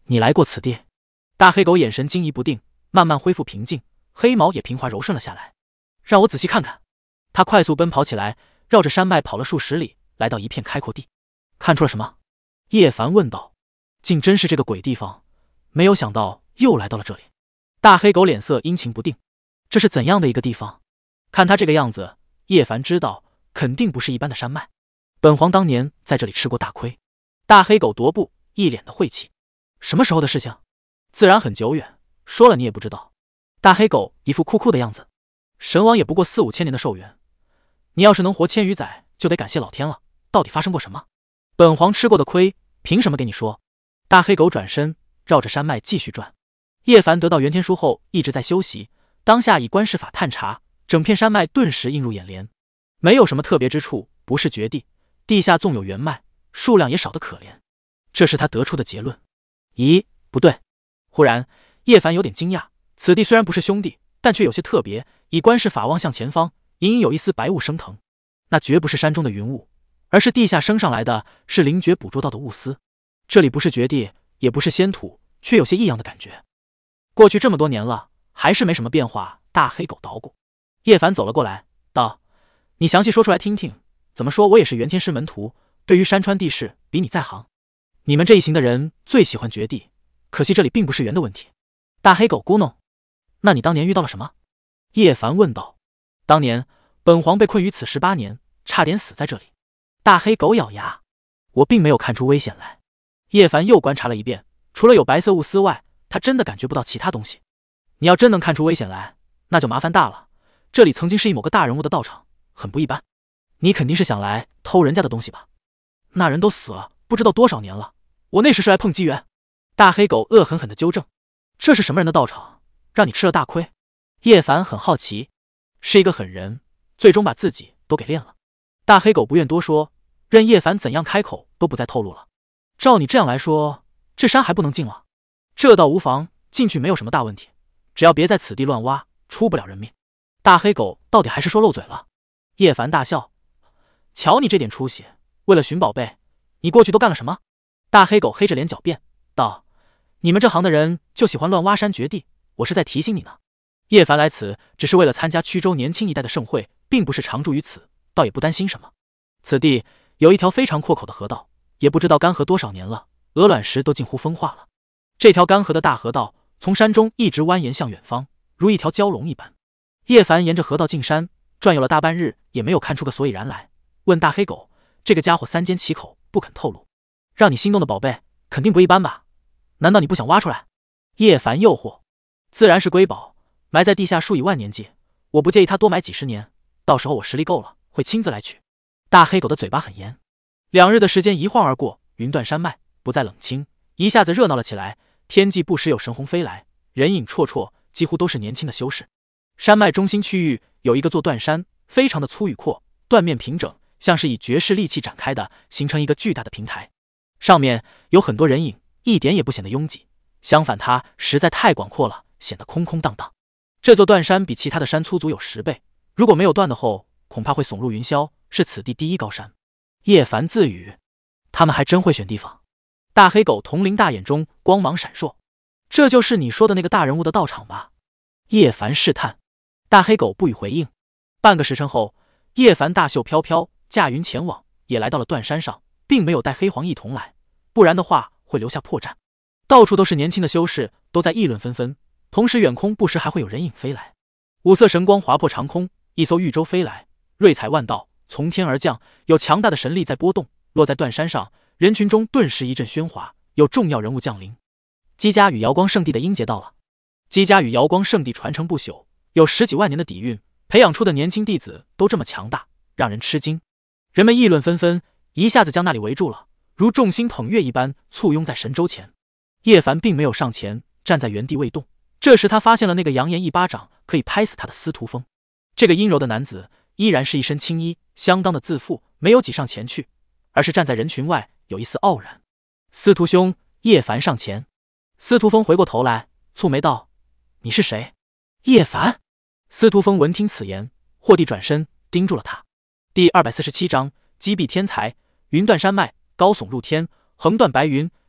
你来过此地？大黑狗眼神惊疑不定，慢慢恢复平静，黑毛也平滑柔顺了下来。让我仔细看看。他快速奔跑起来，绕着山脉跑了数十里，来到一片开阔地。看出了什么？叶凡问道。竟真是这个鬼地方，没有想到又来到了这里。大黑狗脸色阴晴不定，这是怎样的一个地方？看他这个样子，叶凡知道肯定不是一般的山脉。本皇当年在这里吃过大亏。大黑狗踱步，一脸的晦气。什么时候的事情？自然很久远，说了你也不知道。大黑狗一副酷酷的样子。神王也不过4、5千年的寿元，你要是能活千余载，就得感谢老天了。到底发生过什么？本皇吃过的亏，凭什么给你说？大黑狗转身，绕着山脉继续转。叶凡得到元天书后一直在休息，当下以观世法探查，整片山脉顿时映入眼帘，没有什么特别之处，不是绝地，地下纵有原脉，数量也少得可怜。这是他得出的结论。咦，不对！忽然，叶凡有点惊讶，此地虽然不是兄弟，但却有些特别。以观世法望向前方，隐隐有一丝白雾升腾，那绝不是山中的云雾，而是地下升上来的，是灵觉捕捉到的雾丝。这里不是绝地，也不是仙土，却有些异样的感觉。过去这么多年了，还是没什么变化。大黑狗捣鼓。叶凡走了过来，道：“你详细说出来听听。怎么说我也是元天师门徒，对于山川地势比你在行。你们这一行的人最喜欢绝地，可惜这里并不是缘的问题。”大黑狗咕哝：“那你当年遇到了什么？”叶凡问道。当年本皇被困于此18年，差点死在这里。大黑狗咬牙：“我并没有看出危险来。”叶凡又观察了一遍，除了有白色雾丝外，他真的感觉不到其他东西。你要真能看出危险来，那就麻烦大了。这里曾经是某个大人物的道场，很不一般。你肯定是想来偷人家的东西吧？那人都死了不知道多少年了，我那时是来碰机缘。大黑狗恶狠狠地纠正：“这是什么人的道场，让你吃了大亏？”叶凡很好奇，是一个狠人，最终把自己都给练了。大黑狗不愿多说，任叶凡怎样开口都不再透露了。照你这样来说，这山还不能进了？这倒无妨，进去没有什么大问题，只要别在此地乱挖，出不了人命。大黑狗到底还是说漏嘴了。叶凡大笑：“瞧你这点出息，为了寻宝贝，你过去都干了什么？”大黑狗黑着脸狡辩道：“你们这行的人就喜欢乱挖山掘地，我是在提醒你呢。叶凡来此只是为了参加曲州年轻一代的盛会，并不是常住于此，倒也不担心什么。此地有一条非常阔口的河道，也不知道干涸多少年了，鹅卵石都近乎风化了。这条干涸的大河道从山中一直蜿蜒向远方，如一条蛟龙一般。”叶凡沿着河道进山，转悠了大半日，也没有看出个所以然来，问大黑狗：“这个家伙三缄其口，不肯透露，让你心动的宝贝肯定不一般吧？难道你不想挖出来？”叶凡诱惑：“自然是瑰宝，埋在地下数以万年计，我不介意他多埋几十年，到时候我实力够了，会亲自来取。”大黑狗的嘴巴很严。2日的时间一晃而过，云断山脉不再冷清，一下子热闹了起来。天际不时有神虹飞来，人影绰绰，几乎都是年轻的修士。山脉中心区域有一个座断山，非常的粗与阔，断面平整，像是以绝世利器展开的，形成一个巨大的平台。上面有很多人影，一点也不显得拥挤，相反它实在太广阔了，显得空空荡荡。这座断山比其他的山粗足有10倍，如果没有断的后，恐怕会耸入云霄，是此地第一高山。叶凡自语：“他们还真会选地方。”大黑狗铜铃大眼中光芒闪烁：“这就是你说的那个大人物的道场吧？”叶凡试探。大黑狗不予回应。半个时辰后，叶凡大袖飘飘，驾云前往，也来到了断山上，并没有带黑黄一同来，不然的话会留下破绽。到处都是年轻的修士，都在议论纷纷，同时远空不时还会有人影飞来。五色神光划破长空，一艘玉舟飞来，瑞彩万道，从天而降，有强大的神力在波动，落在断山上，人群中顿时一阵喧哗，有重要人物降临。姬家与瑶光圣地的英杰到了。姬家与瑶光圣地传承不朽，有10几万年的底蕴，培养出的年轻弟子都这么强大，让人吃惊。人们议论纷纷，一下子将那里围住了，如众星捧月一般簇拥在神州前。叶凡并没有上前，站在原地未动。这时他发现了那个扬言一巴掌可以拍死他的司徒风。这个阴柔的男子依然是一身青衣，相当的自负，没有挤上前去，而是站在人群外，有一丝傲然。司徒兄，叶凡上前。司徒风回过头来，蹙眉道：“你是谁？”叶凡。司徒风闻听此言，霍地转身盯住了他。第247章击毙天才。云断山脉，高耸入天，横断白云，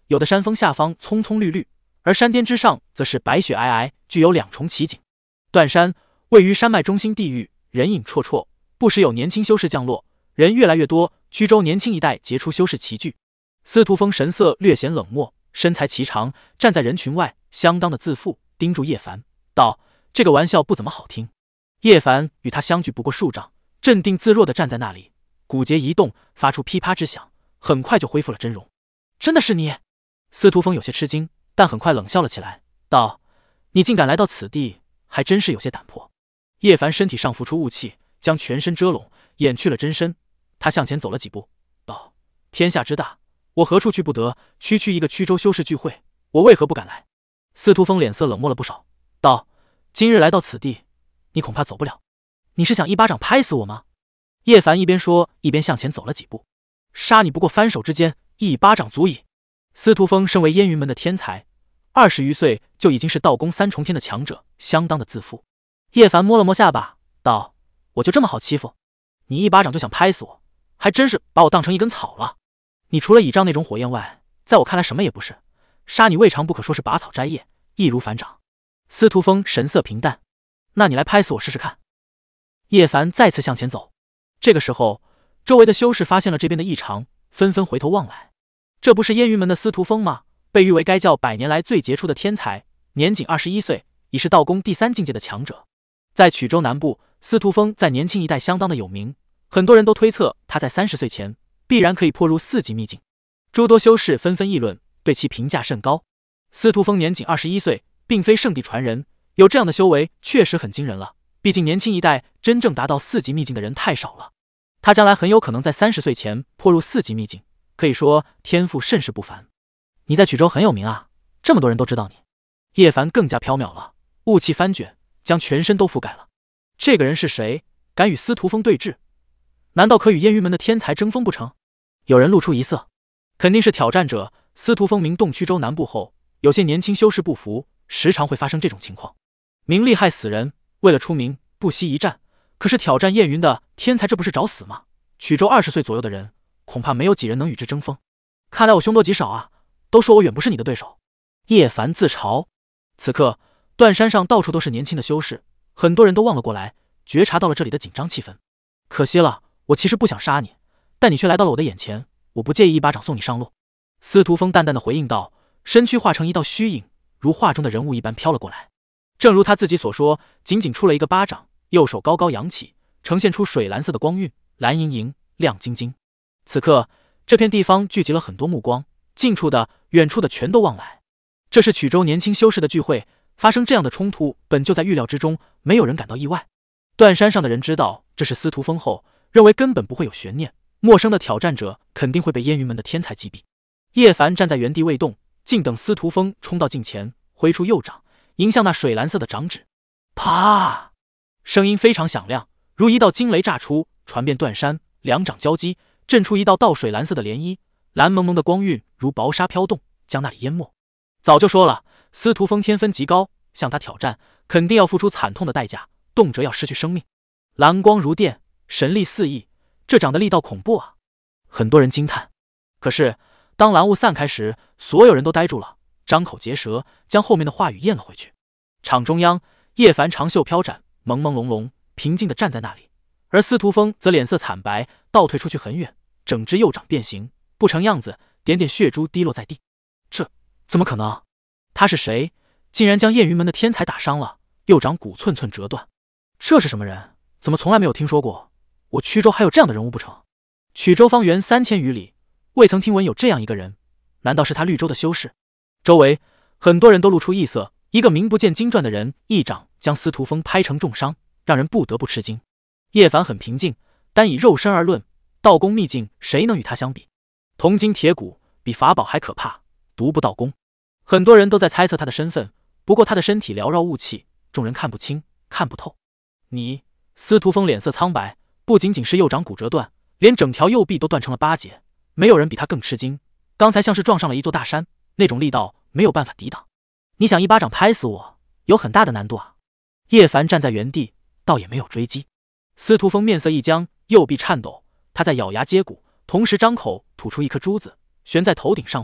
有的山峰下方葱葱绿绿，而山巅之上则是白雪皑皑，具有两重奇景。断山位于山脉中心地域，人影绰绰，不时有年轻修士降落，人越来越多。曲州年轻一代杰出修士齐聚。司徒风神色略显冷漠，身材颀长，站在人群外，相当的自负，盯住叶凡道：“这个玩笑不怎么好听。”叶凡与他相距不过数丈，镇定自若地站在那里，骨节一动，发出噼啪之响，很快就恢复了真容。真的是你？司徒风有些吃惊，但很快冷笑了起来，道：“你竟敢来到此地，还真是有些胆魄。”叶凡身体上浮出雾气，将全身遮拢，掩去了真身。他向前走了几步，道：“天下之大，我何处去不得？区区一个曲州修士聚会，我为何不敢来？”司徒风脸色冷漠了不少，道：“今日来到此地，你恐怕走不了。你是想一巴掌拍死我吗？”叶凡一边说，一边向前走了几步。“杀你不过翻手之间，一巴掌足矣。”司徒风身为燕云门的天才，20余岁就已经是道宫3重天的强者，相当的自负。叶凡摸了摸下巴，道：“我就这么好欺负？你一巴掌就想拍死我，还真是把我当成一根草了。你除了倚仗那种火焰外，在我看来什么也不是。杀你未尝不可说是拔草摘叶，易如反掌。”司徒风神色平淡：“那你来拍死我试试看。”叶凡再次向前走。这个时候，周围的修士发现了这边的异常，纷纷回头望来。这不是燕云门的司徒风吗？被誉为该教100年来最杰出的天才，年仅21岁，已是道宫第3境界的强者。在曲州南部，司徒风在年轻一代相当的有名，很多人都推测他在30岁前必然可以破入4级秘境。诸多修士纷纷议论，对其评价甚高。司徒风年仅21岁，并非圣地传人，有这样的修为确实很惊人了。毕竟年轻一代真正达到4级秘境的人太少了，他将来很有可能在30岁前破入4级秘境，可以说天赋甚是不凡。你在曲州很有名啊，这么多人都知道你。叶凡更加飘渺了，雾气翻卷，将全身都覆盖了。这个人是谁？敢与司徒风对峙？难道可与燕云门的天才争锋不成？有人露出疑色，肯定是挑战者。司徒风名动曲州南部后，有些年轻修士不服，时常会发生这种情况。名利害死人，为了出名，不惜一战。可是挑战燕云的天才，这不是找死吗？曲州20岁左右的人，恐怕没有几人能与之争锋。看来我凶多吉少啊，都说我远不是你的对手。叶凡自嘲。此刻断山上到处都是年轻的修士，很多人都望了过来，觉察到了这里的紧张气氛。可惜了，我其实不想杀你，但你却来到了我的眼前，我不介意一巴掌送你上路。司徒风淡淡的回应道，身躯化成一道虚影，如画中的人物一般飘了过来。正如他自己所说，仅仅出了一个巴掌，右手高高扬起，呈现出水蓝色的光晕，蓝莹莹，亮晶晶。此刻这片地方聚集了很多目光，近处的远处的全都望来。这是曲州年轻修士的聚会，发生这样的冲突本就在预料之中，没有人感到意外。断山上的人知道这是司徒风后，认为根本不会有悬念，陌生的挑战者肯定会被燕云门的天才击毙。叶凡站在原地未动，静等司徒风冲到近前，挥出右掌迎向那水蓝色的掌指。啪！声音非常响亮，如一道惊雷炸出，传遍断山。两掌交击，震出一道道水蓝色的涟漪，蓝蒙蒙的光晕如薄纱飘动，将那里淹没。早就说了，司徒风天分极高，向他挑战肯定要付出惨痛的代价，动辄要失去生命。蓝光如电，神力四溢，这掌的力道恐怖啊！很多人惊叹。可是当蓝雾散开时，所有人都呆住了，张口结舌，将后面的话语咽了回去。场中央，叶凡长袖飘展，朦朦胧胧，平静地站在那里，而司徒风则脸色惨白，倒退出去很远，整只右掌变形，不成样子，点点血珠滴落在地。这怎么可能？他是谁？竟然将燕云门的天才打伤了，右掌骨寸寸折断。这是什么人？怎么从来没有听说过？我曲州还有这样的人物不成？曲州方圆3000余里，未曾听闻有这样一个人，难道是他绿洲的修士？周围很多人都露出异色，一个名不见经传的人一掌将司徒风拍成重伤，让人不得不吃惊。叶凡很平静，单以肉身而论，道宫秘境谁能与他相比？铜筋铁骨比法宝还可怕，独步道宫。很多人都在猜测他的身份，不过他的身体缭绕雾气，众人看不清看不透。你……司徒风脸色苍白，不仅仅是右掌骨折断，连整条右臂都断成了8节。没有人比他更吃惊，刚才像是撞上了一座大山，那种力道没有办法抵挡。你想一巴掌拍死我，有很大的难度啊！叶凡站在原地，倒也没有追击。司徒风面色一僵，右臂颤抖，他在咬牙接骨，同时张口吐出一颗珠子，悬在头顶上方，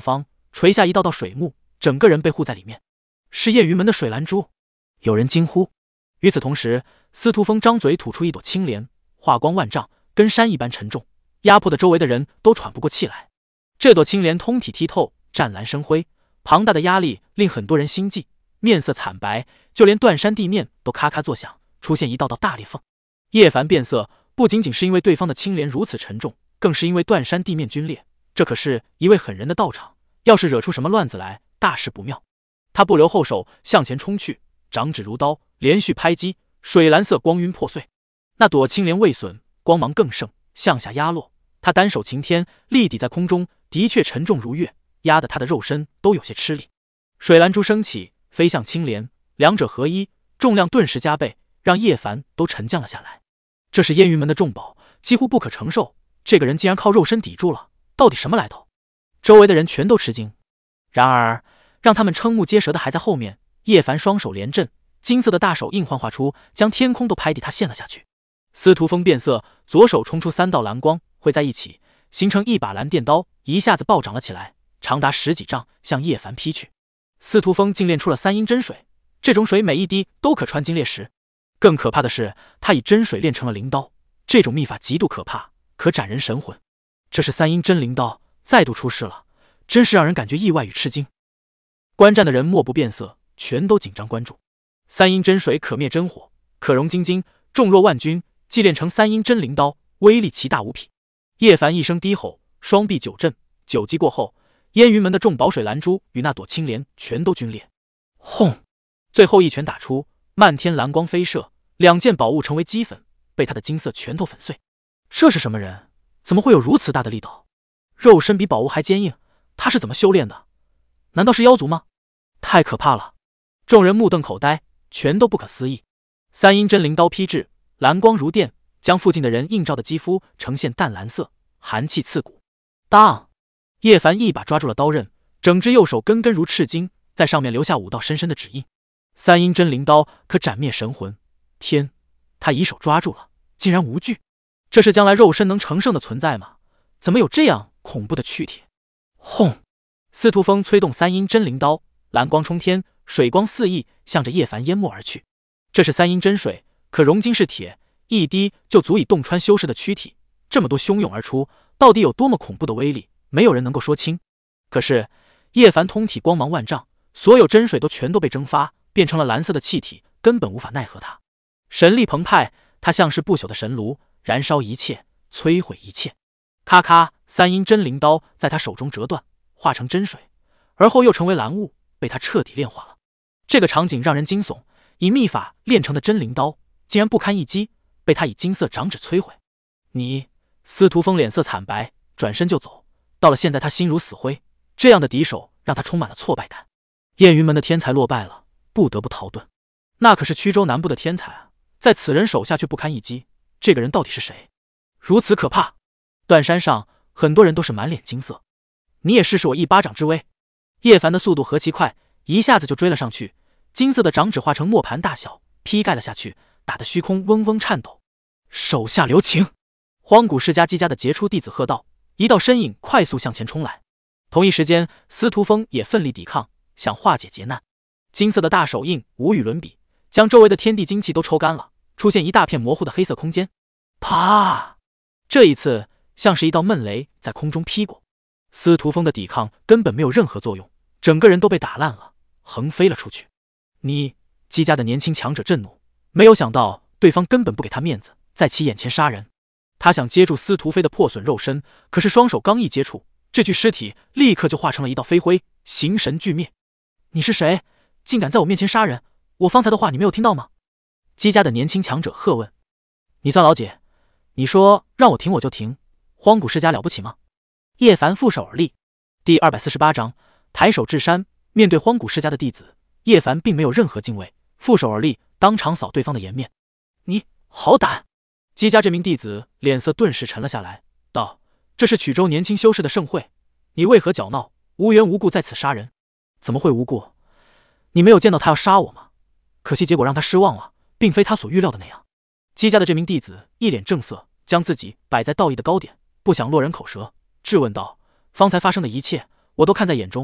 垂下一道道水幕，整个人被护在里面。是夜云门的水兰珠！有人惊呼。与此同时，司徒风张嘴吐出一朵青莲，华光万丈，跟山一般沉重，压迫的周围的人都喘不过气来。这朵青莲通体剔透，湛蓝生辉，庞大的压力令很多人心悸，面色惨白，就连断山地面都咔咔作响，出现一道道大裂缝。叶凡变色，不仅仅是因为对方的青莲如此沉重，更是因为断山地面龟裂。这可是一位狠人的道场，要是惹出什么乱子来，大事不妙。他不留后手，向前冲去，掌指如刀，连续拍击，水蓝色光晕破碎。那朵青莲未损，光芒更盛，向下压落。他单手擎天，力抵在空中，的确沉重如月，压得他的肉身都有些吃力。水兰珠升起，飞向青莲，两者合一，重量顿时加倍，让叶凡都沉降了下来。这是燕云门的重宝，几乎不可承受。这个人竟然靠肉身抵住了，到底什么来头？周围的人全都吃惊。然而让他们瞠目结舌的还在后面。叶凡双手连震，金色的大手印幻化出，将天空都拍地他陷了下去。司徒风变色，左手冲出三道蓝光，汇在一起，形成一把蓝电刀，一下子暴涨了起来，长达10几丈，向叶凡劈去。司徒风竟练出了3阴真水，这种水每一滴都可穿金裂石。更可怕的是，他以真水炼成了灵刀，这种秘法极度可怕，可斩人神魂。这是3阴真灵刀，再度出世了，真是让人感觉意外与吃惊。观战的人莫不变色，全都紧张关注。3阴真水可灭真火，可融金晶，重若万钧，既炼成3阴真灵刀，威力奇大无匹。叶凡一声低吼，双臂九震，9击过后，燕云门的重宝水兰珠与那朵青莲全都龟裂。轰！最后一拳打出，漫天蓝光飞射，2件宝物成为齑粉，被他的金色拳头粉碎。这是什么人？怎么会有如此大的力道？肉身比宝物还坚硬，他是怎么修炼的？难道是妖族吗？太可怕了！众人目瞪口呆，全都不可思议。3阴真灵刀劈至，蓝光如电，将附近的人映照的肌肤呈现淡蓝色，寒气刺骨。当！叶凡一把抓住了刀刃，整只右手根根如赤金，在上面留下5道深深的指印。3阴真灵刀可斩灭神魂，天！他一手抓住了，竟然无惧。这是将来肉身能成圣的存在吗？怎么有这样恐怖的躯体？轰！司徒风催动3阴真灵刀，蓝光冲天，水光四溢，向着叶凡淹没而去。这是3阴真水，可融金是铁，一滴就足以洞穿修士的躯体。这么多汹涌而出，到底有多么恐怖的威力，没有人能够说清。可是叶凡通体光芒万丈，所有真水都全都被蒸发，变成了蓝色的气体，根本无法奈何他。神力澎湃，他像是不朽的神炉，燃烧一切，摧毁一切。咔咔，3阴真灵刀在他手中折断，化成真水，而后又成为蓝雾，被他彻底炼化了。这个场景让人惊悚，以秘法炼成的真灵刀竟然不堪一击，被他以金色掌指摧毁。你……司徒风脸色惨白，转身就走。到了现在，他心如死灰，这样的敌手让他充满了挫败感。燕云门的天才落败了，不得不逃遁。那可是曲州南部的天才啊，在此人手下却不堪一击。这个人到底是谁？如此可怕！断山上很多人都是满脸惊色。你也试试我一巴掌之威！叶凡的速度何其快，一下子就追了上去，金色的掌指化成磨盘大小，劈盖了下去，打得虚空嗡嗡颤抖。手下留情！荒古世家姬家的杰出弟子喝道，一道身影快速向前冲来。同一时间，司徒风也奋力抵抗，想化解劫难。金色的大手印无与伦比，将周围的天地精气都抽干了，出现一大片模糊的黑色空间。啪！这一次像是一道闷雷在空中劈过，司徒风的抵抗根本没有任何作用，整个人都被打烂了，横飞了出去。你……姬家的年轻强者震怒，没有想到对方根本不给他面子，在其眼前杀人。他想接住司徒飞的破损肉身，可是双手刚一接触，这具尸体立刻就化成了一道飞灰，形神俱灭。你是谁？竟敢在我面前杀人？我方才的话你没有听到吗？姬家的年轻强者喝问。你算老几？你说让我停我就停，荒古世家了不起吗？叶凡负手而立。第248章抬手治山。面对荒古世家的弟子，叶凡并没有任何敬畏，负手而立，当场扫对方的颜面。你好胆！姬家这名弟子脸色顿时沉了下来，道：这是曲州年轻修士的盛会，你为何搅闹，无缘无故在此杀人？怎么会无故？你没有见到他要杀我吗？可惜结果让他失望了，并非他所预料的那样。姬家的这名弟子一脸正色，将自己摆在道义的高点，不想落人口舌，质问道：方才发生的一切我都看在眼中，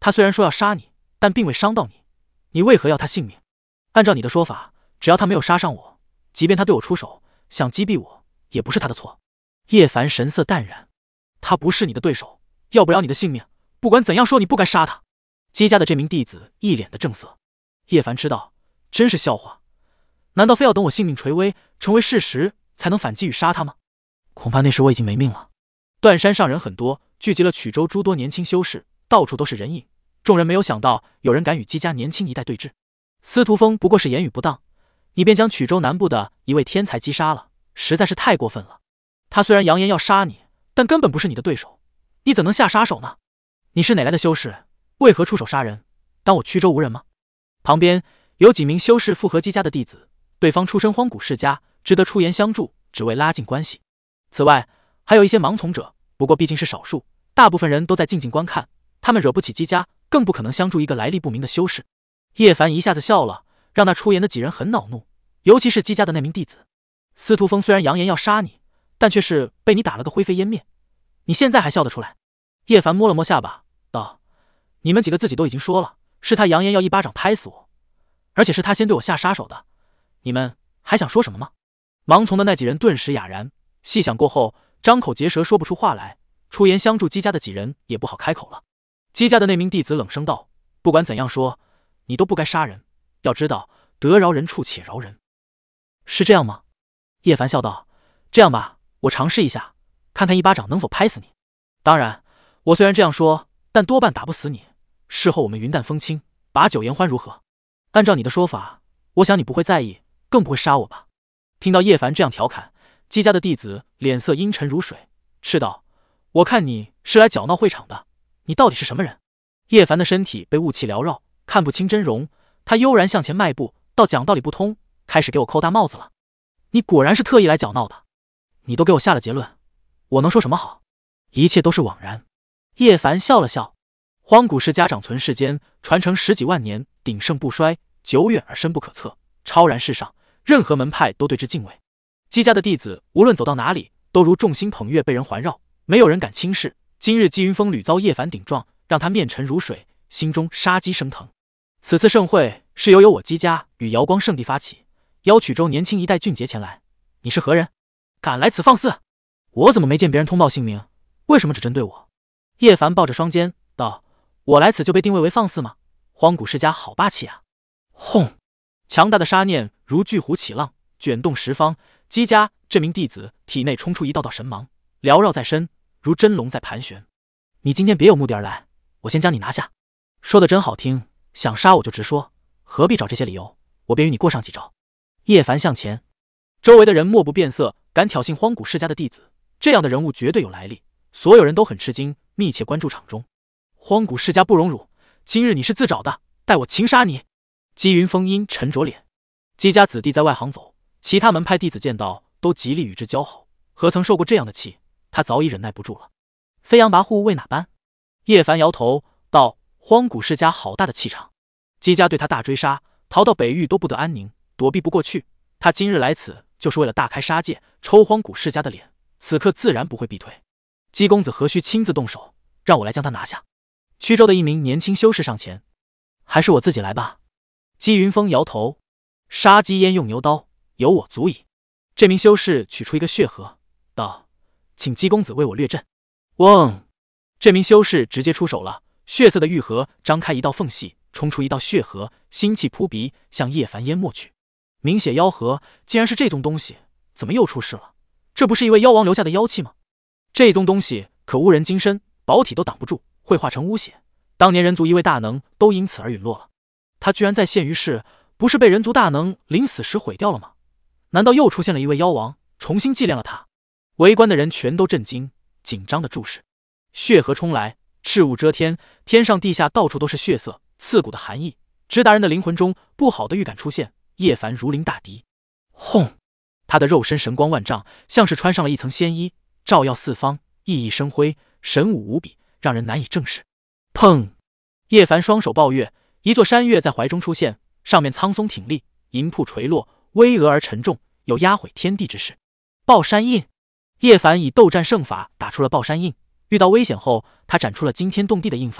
他虽然说要杀你，但并未伤到你，你为何要他性命？按照你的说法，只要他没有杀伤我，即便他对我出手，想击毙我，也不是他的错。叶凡神色淡然，他不是你的对手，要不了你的性命，不管怎样说，你不该杀他。姬家的这名弟子一脸的正色。叶凡知道，真是笑话，难道非要等我性命垂危，成为事实，才能反击与杀他吗？恐怕那时我已经没命了。断山上人很多，聚集了曲州诸多年轻修士，到处都是人影。众人没有想到有人敢与姬家年轻一代对峙。司徒风不过是言语不当，你便将曲州南部的一位天才击杀了，实在是太过分了。他虽然扬言要杀你，但根本不是你的对手，你怎能下杀手呢？你是哪来的修士？为何出手杀人？当我曲州无人吗？旁边有几名修士附和姬家的弟子，对方出身荒古世家，只得出言相助，只为拉近关系。此外还有一些盲从者，不过毕竟是少数，大部分人都在静静观看，他们惹不起姬家，更不可能相助一个来历不明的修士。叶凡一下子笑了，让那出言的几人很恼怒，尤其是姬家的那名弟子。司徒风虽然扬言要杀你，但却是被你打了个灰飞烟灭，你现在还笑得出来？叶凡摸了摸下巴道，你们几个自己都已经说了，是他扬言要一巴掌拍死我，而且是他先对我下杀手的，你们还想说什么吗？盲从的那几人顿时哑然，细想过后，张口结舌说不出话来。出言相助姬家的几人也不好开口了。姬家的那名弟子冷声道，不管怎样说，你都不该杀人，要知道得饶人处且饶人。是这样吗？叶凡笑道，这样吧，我尝试一下，看看一巴掌能否拍死你。当然，我虽然这样说，但多半打不死你，事后我们云淡风轻，把酒言欢如何？按照你的说法，我想你不会在意，更不会杀我吧？听到叶凡这样调侃，姬家的弟子脸色阴沉如水，斥道，我看你是来搅闹会场的，你到底是什么人？叶凡的身体被雾气缭绕，看不清真容，他悠然向前迈步，到讲道理不通，开始给我扣大帽子了。你果然是特意来搅闹的，你都给我下了结论，我能说什么好？一切都是枉然。叶凡笑了笑，荒古世家长存世间，传承十几万年，鼎盛不衰，久远而深不可测，超然世上，任何门派都对之敬畏。姬家的弟子无论走到哪里，都如众星捧月，被人环绕，没有人敢轻视。今日姬云峰屡遭叶凡顶撞，让他面沉如水，心中杀机升腾。此次盛会是由我姬家与瑶光圣地发起，邀曲州年轻一代俊杰前来。你是何人？敢来此放肆？我怎么没见别人通报姓名？为什么只针对我？叶凡抱着双肩道，我来此就被定位为放肆吗？荒古世家好霸气啊！轰！强大的杀念如巨虎起浪，卷动十方。姬家这名弟子体内冲出一道道神芒，缭绕在身，如真龙在盘旋。你今天别有目的而来，我先将你拿下。说的真好听，想杀我就直说，何必找这些理由？我便与你过上几招。叶凡向前，周围的人莫不变色，敢挑衅荒古世家的弟子，这样的人物绝对有来历。所有人都很吃惊，密切关注场中。荒古世家不容辱，今日你是自找的，待我擒杀你。姬云峰阴沉着脸，姬家子弟在外行走，其他门派弟子见到都极力与之交好，何曾受过这样的气？他早已忍耐不住了。飞扬跋扈为哪般？叶凡摇头道，荒古世家好大的气场，姬家对他大追杀，逃到北域都不得安宁，躲避不过去。他今日来此就是为了大开杀戒，抽荒古世家的脸，此刻自然不会避退。姬公子何须亲自动手，让我来将他拿下。曲州的一名年轻修士上前，还是我自己来吧。姬云峰摇头，杀鸡焉用牛刀，有我足矣。这名修士取出一个血盒，道，请姬公子为我略阵。嗡！这名修士直接出手了，血色的玉盒张开一道缝隙，冲出一道血河，腥气扑鼻，向叶凡淹没去。明血妖核竟然是这宗东西，怎么又出事了？这不是一位妖王留下的妖气吗？这宗东西可污人精身，宝体都挡不住，会化成污血。当年人族一位大能都因此而陨落了，他居然再现于世，不是被人族大能临死时毁掉了吗？难道又出现了一位妖王，重新祭炼了他？围观的人全都震惊，紧张的注视。血河冲来，赤雾遮天，天上地下到处都是血色，刺骨的寒意，直达人的灵魂中，不好的预感出现。叶凡如临大敌，轰！他的肉身神光万丈，像是穿上了一层仙衣，照耀四方，熠熠生辉，神武无比，让人难以正视。砰！叶凡双手抱月，一座山岳在怀中出现，上面苍松挺立，银瀑垂落，巍峨而沉重，有压毁天地之势。爆山印！叶凡以斗战胜法打出了爆山印，遇到危险后，他展出了惊天动地的印法，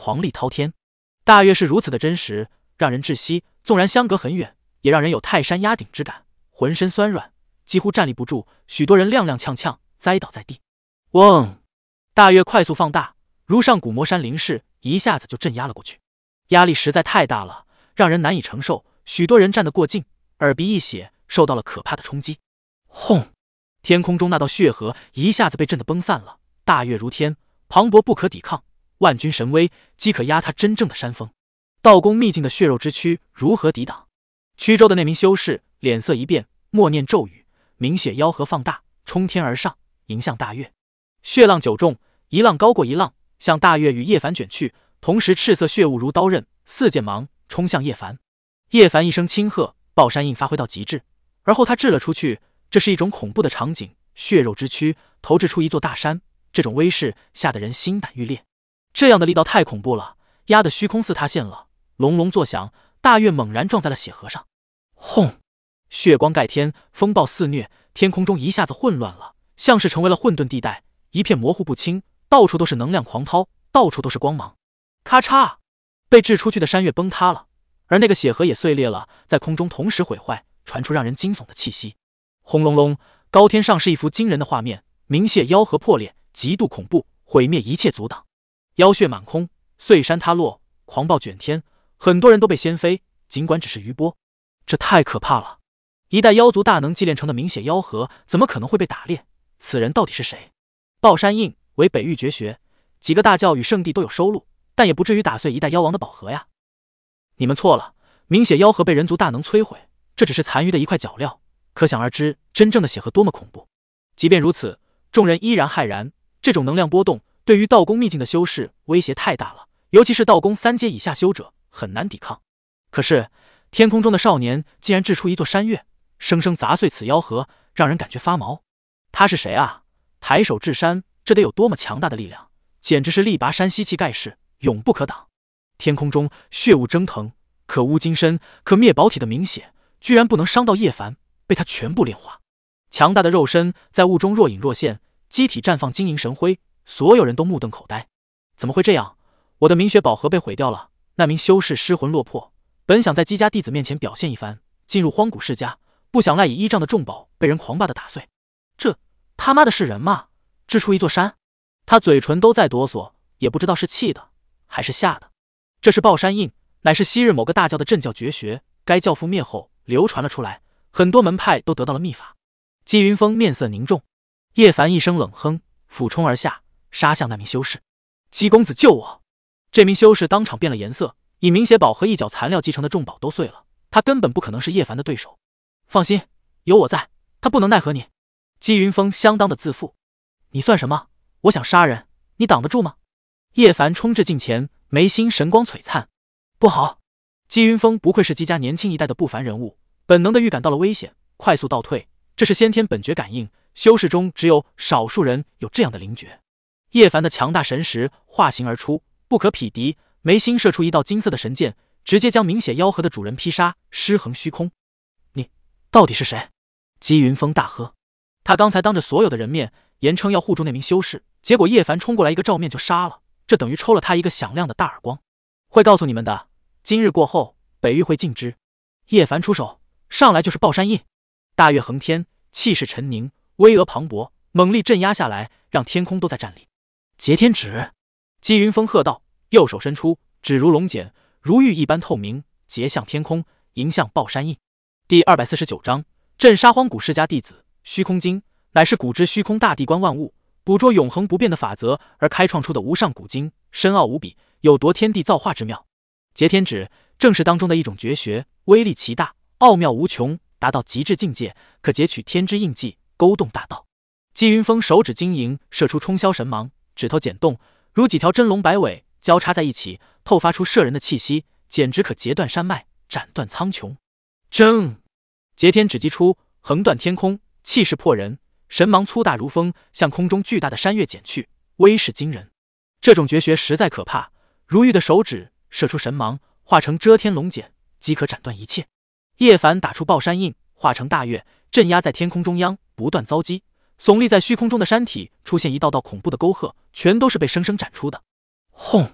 狂力滔天。大月是如此的真实，让人窒息，纵然相隔很远，也让人有泰山压顶之感，浑身酸软，几乎站立不住，许多人踉踉跄跄栽倒在地。嗡！大月快速放大，如上古魔山临世，一下子就镇压了过去。压力实在太大了，让人难以承受，许多人站得过近，耳鼻一血，受到了可怕的冲击。轰！天空中那道血河一下子被震得崩散了。大月如天，磅礴不可抵抗，万钧神威，即可压他真正的山峰。道宫秘境的血肉之躯如何抵挡？曲州的那名修士脸色一变，默念咒语，明血妖河放大，冲天而上，迎向大月。血浪九重，一浪高过一浪，向大月与叶凡卷去，同时赤色血雾如刀刃，四剑芒冲向叶凡。叶凡一声轻喝，爆山印发挥到极致，而后他掷了出去。这是一种恐怖的场景，血肉之躯投掷出一座大山，这种威势吓得人心胆欲裂。这样的力道太恐怖了，压得虚空似塌陷了，隆隆作响，大月猛然撞在了血河上。轰！血光盖天，风暴肆虐，天空中一下子混乱了，像是成为了混沌地带，一片模糊不清，到处都是能量狂涛，到处都是光芒。咔嚓！被掷出去的山岳崩塌了，而那个血河也碎裂了，在空中同时毁坏，传出让人惊悚的气息。轰隆隆，高天上是一幅惊人的画面，明血妖河破裂，极度恐怖，毁灭一切阻挡。妖血满空，碎山塌落，狂暴卷天，很多人都被掀飞，尽管只是余波。这太可怕了！一代妖族大能祭炼成的明血妖河，怎么可能会被打裂？此人到底是谁？爆山印为北域绝学，几个大教与圣地都有收录，但也不至于打碎一代妖王的宝盒呀。你们错了，明血妖河被人族大能摧毁，这只是残余的一块脚料。可想而知，真正的血河多么恐怖。即便如此，众人依然骇然。这种能量波动对于道宫秘境的修士威胁太大了，尤其是道宫3阶以下修者很难抵抗。可是天空中的少年竟然掷出一座山岳，生生砸碎此妖河，让人感觉发毛。他是谁啊？抬手掷山，这得有多么强大的力量？简直是力拔山兮气盖世，永不可挡。天空中血雾蒸腾，可污金身，可灭宝体的明血，居然不能伤到叶凡，被他全部炼化。强大的肉身在雾中若隐若现，机体绽放晶莹神辉，所有人都目瞪口呆。怎么会这样？我的明血宝盒被毁掉了。那名修士失魂落魄，本想在姬家弟子面前表现一番，进入荒古世家，不想赖以依仗的重宝被人狂霸的打碎。这他妈的是人吗？掷出一座山？他嘴唇都在哆嗦，也不知道是气的还是吓的。这是爆山印，乃是昔日某个大教的镇教绝学，该教父灭后流传了出来，很多门派都得到了秘法。姬云峰面色凝重，叶凡一声冷哼，俯冲而下，杀向那名修士。姬公子救我！这名修士当场变了颜色，以明血宝和一角残料继承的重宝都碎了，他根本不可能是叶凡的对手。放心，有我在，他不能奈何你。姬云峰相当的自负。你算什么？我想杀人，你挡得住吗？叶凡冲至近前，眉心神光璀璨。不好！姬云峰不愧是姬家年轻一代的不凡人物，本能的预感到了危险，快速倒退。这是先天本觉感应，修士中只有少数人有这样的灵觉。叶凡的强大神识化形而出，不可匹敌，眉心射出一道金色的神剑，直接将明血妖河的主人劈杀，尸横虚空。你到底是谁？姬云峰大喝。他刚才当着所有的人面言称要护住那名修士，结果叶凡冲过来一个照面就杀了，这等于抽了他一个响亮的大耳光。会告诉你们的，今日过后，北域会尽知。叶凡出手，上来就是爆山印，大月横天，气势沉凝，巍峨磅礴，猛力镇压下来，让天空都在战栗。截天指！姬云峰喝道，右手伸出，指如龙茧，如玉一般透明，截向天空，迎向爆山印。第249章，镇杀荒古世家弟子。虚空经乃是古之虚空大地观万物，捕捉永恒不变的法则而开创出的无上古经，深奥无比，有夺天地造化之妙。截天指正是当中的一种绝学，威力奇大，奥妙无穷，达到极致境界，可截取天之印记，勾动大道。姬云峰手指晶莹，射出冲霄神芒，指头剪动，如几条真龙摆尾交叉在一起，透发出摄人的气息，简直可截断山脉，斩断苍穹。铮！截天指击出，横断天空，气势迫人，神芒粗大如风，向空中巨大的山岳剪去，威势惊人。这种绝学实在可怕，如玉的手指射出神芒，化成遮天龙茧，即可斩断一切。叶凡打出爆山印，化成大月，镇压在天空中央，不断遭击。耸立在虚空中的山体出现一道道恐怖的沟壑，全都是被生生斩出的。轰！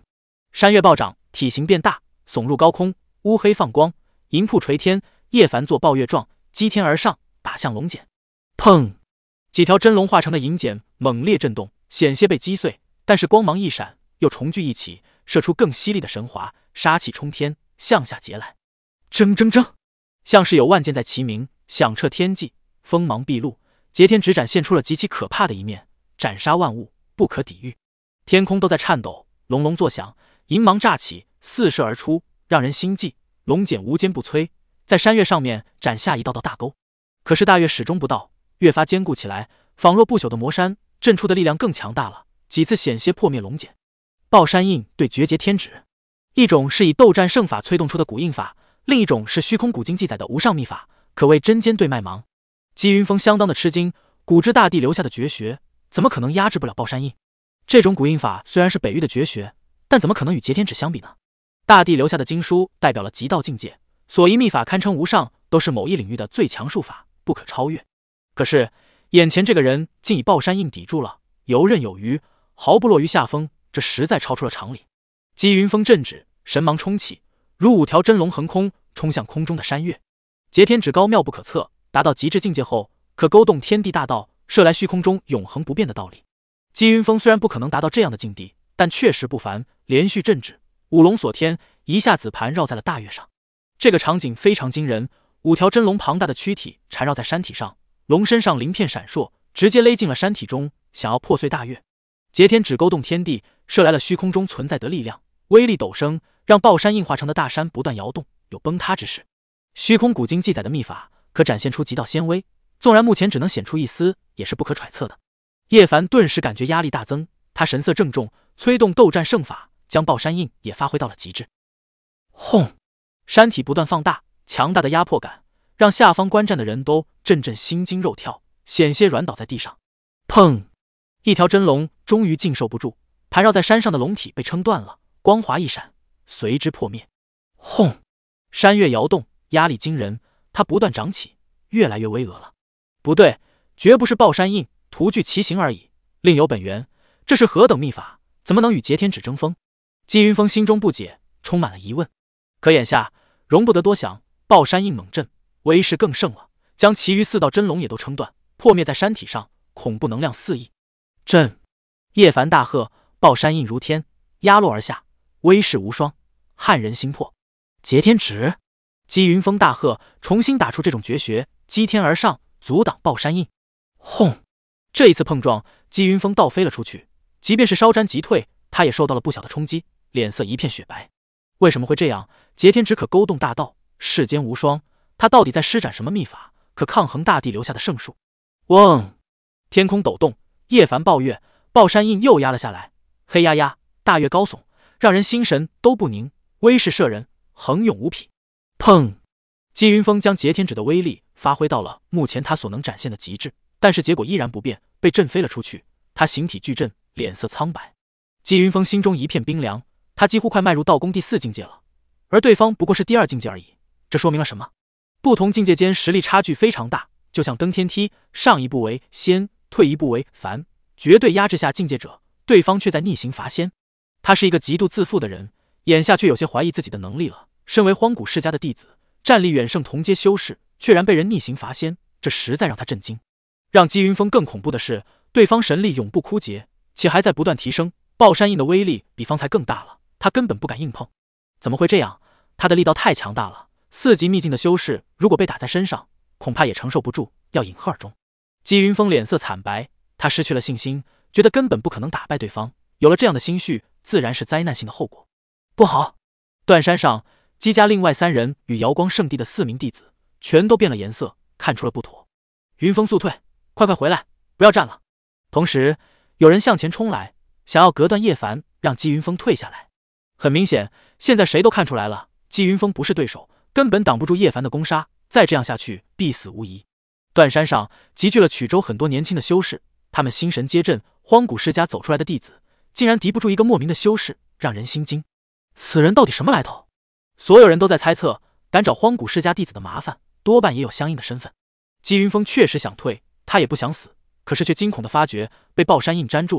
山岳暴涨，体型变大，耸入高空，乌黑放光，银瀑垂天。叶凡作暴月状，击天而上，打向龙茧。砰！几条真龙化成的银茧猛烈震动，险些被击碎，但是光芒一闪，又重聚一起，射出更犀利的神华，杀气冲天，向下截来。铮铮铮，像是有万箭在齐鸣，响彻天际，锋芒毕露。截天指展现出了极其可怕的一面，斩杀万物，不可抵御。天空都在颤抖，隆隆作响，银芒乍起，四射而出，让人心悸。龙茧无坚不摧，在山岳上面斩下一道道大沟。可是大岳始终不到，越发坚固起来，仿若不朽的魔山，震出的力量更强大了，几次险些破灭龙茧。爆山印对绝劫天指，一种是以斗战胜法催动出的古印法，另一种是虚空古经记载的无上秘法，可谓针尖对麦芒。姬云峰相当的吃惊，古之大帝留下的绝学，怎么可能压制不了爆山印？这种古印法虽然是北域的绝学，但怎么可能与截天指相比呢？大帝留下的经书代表了极道境界，所依秘法堪称无上，都是某一领域的最强术法，不可超越。可是眼前这个人竟以爆山印抵住了，游刃有余，毫不落于下风，这实在超出了常理。姬云峰震止，神芒冲起，如5条真龙横空冲向空中的山岳。截天指高妙不可测，达到极致境界后，可勾动天地大道，射来虚空中永恒不变的道理。姬云峰虽然不可能达到这样的境地，但确实不凡，连续震止，五龙锁天，一下子盘绕在了大岳上。这个场景非常惊人，5条真龙庞大的躯体缠绕在山体上，龙身上鳞片闪烁，直接勒进了山体中，想要破碎大岳。截天指勾动天地，射来了虚空中存在的力量，威力陡升，让爆山印化成的大山不断摇动，有崩塌之势。虚空古经记载的秘法可展现出极道仙威，纵然目前只能显出一丝，也是不可揣测的。叶凡顿时感觉压力大增，他神色郑重，催动斗战胜法，将爆山印也发挥到了极致。轰！山体不断放大，强大的压迫感让下方观战的人都阵阵心惊肉跳，险些软倒在地上。砰！一条真龙终于禁受不住，盘绕在山上的龙体被撑断了，光华一闪，随之破灭。轰！山岳摇动，压力惊人，它不断长起，越来越巍峨了。不对，绝不是爆山印，图具奇形而已，另有本源。这是何等秘法，怎么能与截天指争锋？姬云峰心中不解，充满了疑问。可眼下容不得多想，爆山印猛震，威势更盛了，将其余4道真龙也都撑断，破灭在山体上，恐怖能量四溢。震！叶凡大喝，爆山印如天，压落而下，威势无双，撼人心魄。截天指！姬云峰大喝，重新打出这种绝学，击天而上，阻挡爆山印。轰！这一次碰撞，姬云峰倒飞了出去，即便是稍沾即退，他也受到了不小的冲击，脸色一片雪白。为什么会这样？截天指可勾动大道，世间无双，他到底在施展什么秘法，可抗衡大帝留下的圣术？嗡！天空抖动，叶凡暴跃，爆山印又压了下来，黑压压，大岳高耸，让人心神都不宁，威势慑人，横勇无匹。砰！姬云峰将截天指的威力发挥到了目前他所能展现的极致，但是结果依然不变，被震飞了出去。他形体巨震，脸色苍白。姬云峰心中一片冰凉，他几乎快迈入道宫第4境界了，而对方不过是第2境界而已。这说明了什么？不同境界间实力差距非常大，就像登天梯，上一步为仙，退一步为凡，绝对压制下境界者，对方却在逆行伐仙。他是一个极度自负的人，眼下却有些怀疑自己的能力了。身为荒古世家的弟子，战力远胜同阶修士，却然被人逆行伐仙，这实在让他震惊。让姬云峰更恐怖的是，对方神力永不枯竭，且还在不断提升，爆山印的威力比方才更大了，他根本不敢硬碰。怎么会这样？他的力道太强大了，4级秘境的修士如果被打在身上，恐怕也承受不住，要饮恨而终。姬云峰脸色惨白，他失去了信心，觉得根本不可能打败对方，有了这样的心绪，自然是灾难性的后果。不好！断山上，姬家另外3人与瑶光圣地的4名弟子全都变了颜色，看出了不妥。云峰速退，快回来，不要站了。同时有人向前冲来，想要隔断叶凡，让姬云峰退下来。很明显，现在谁都看出来了，姬云峰不是对手，根本挡不住叶凡的攻杀，再这样下去必死无疑。断山上集聚了曲州很多年轻的修士，他们心神皆震，荒古世家走出来的弟子竟然敌不住一个莫名的修士，让人心惊。此人到底什么来头？所有人都在猜测，敢找荒古世家弟子的麻烦，多半也有相应的身份。姬云峰确实想退，他也不想死，可是却惊恐地发觉被爆山印粘住了，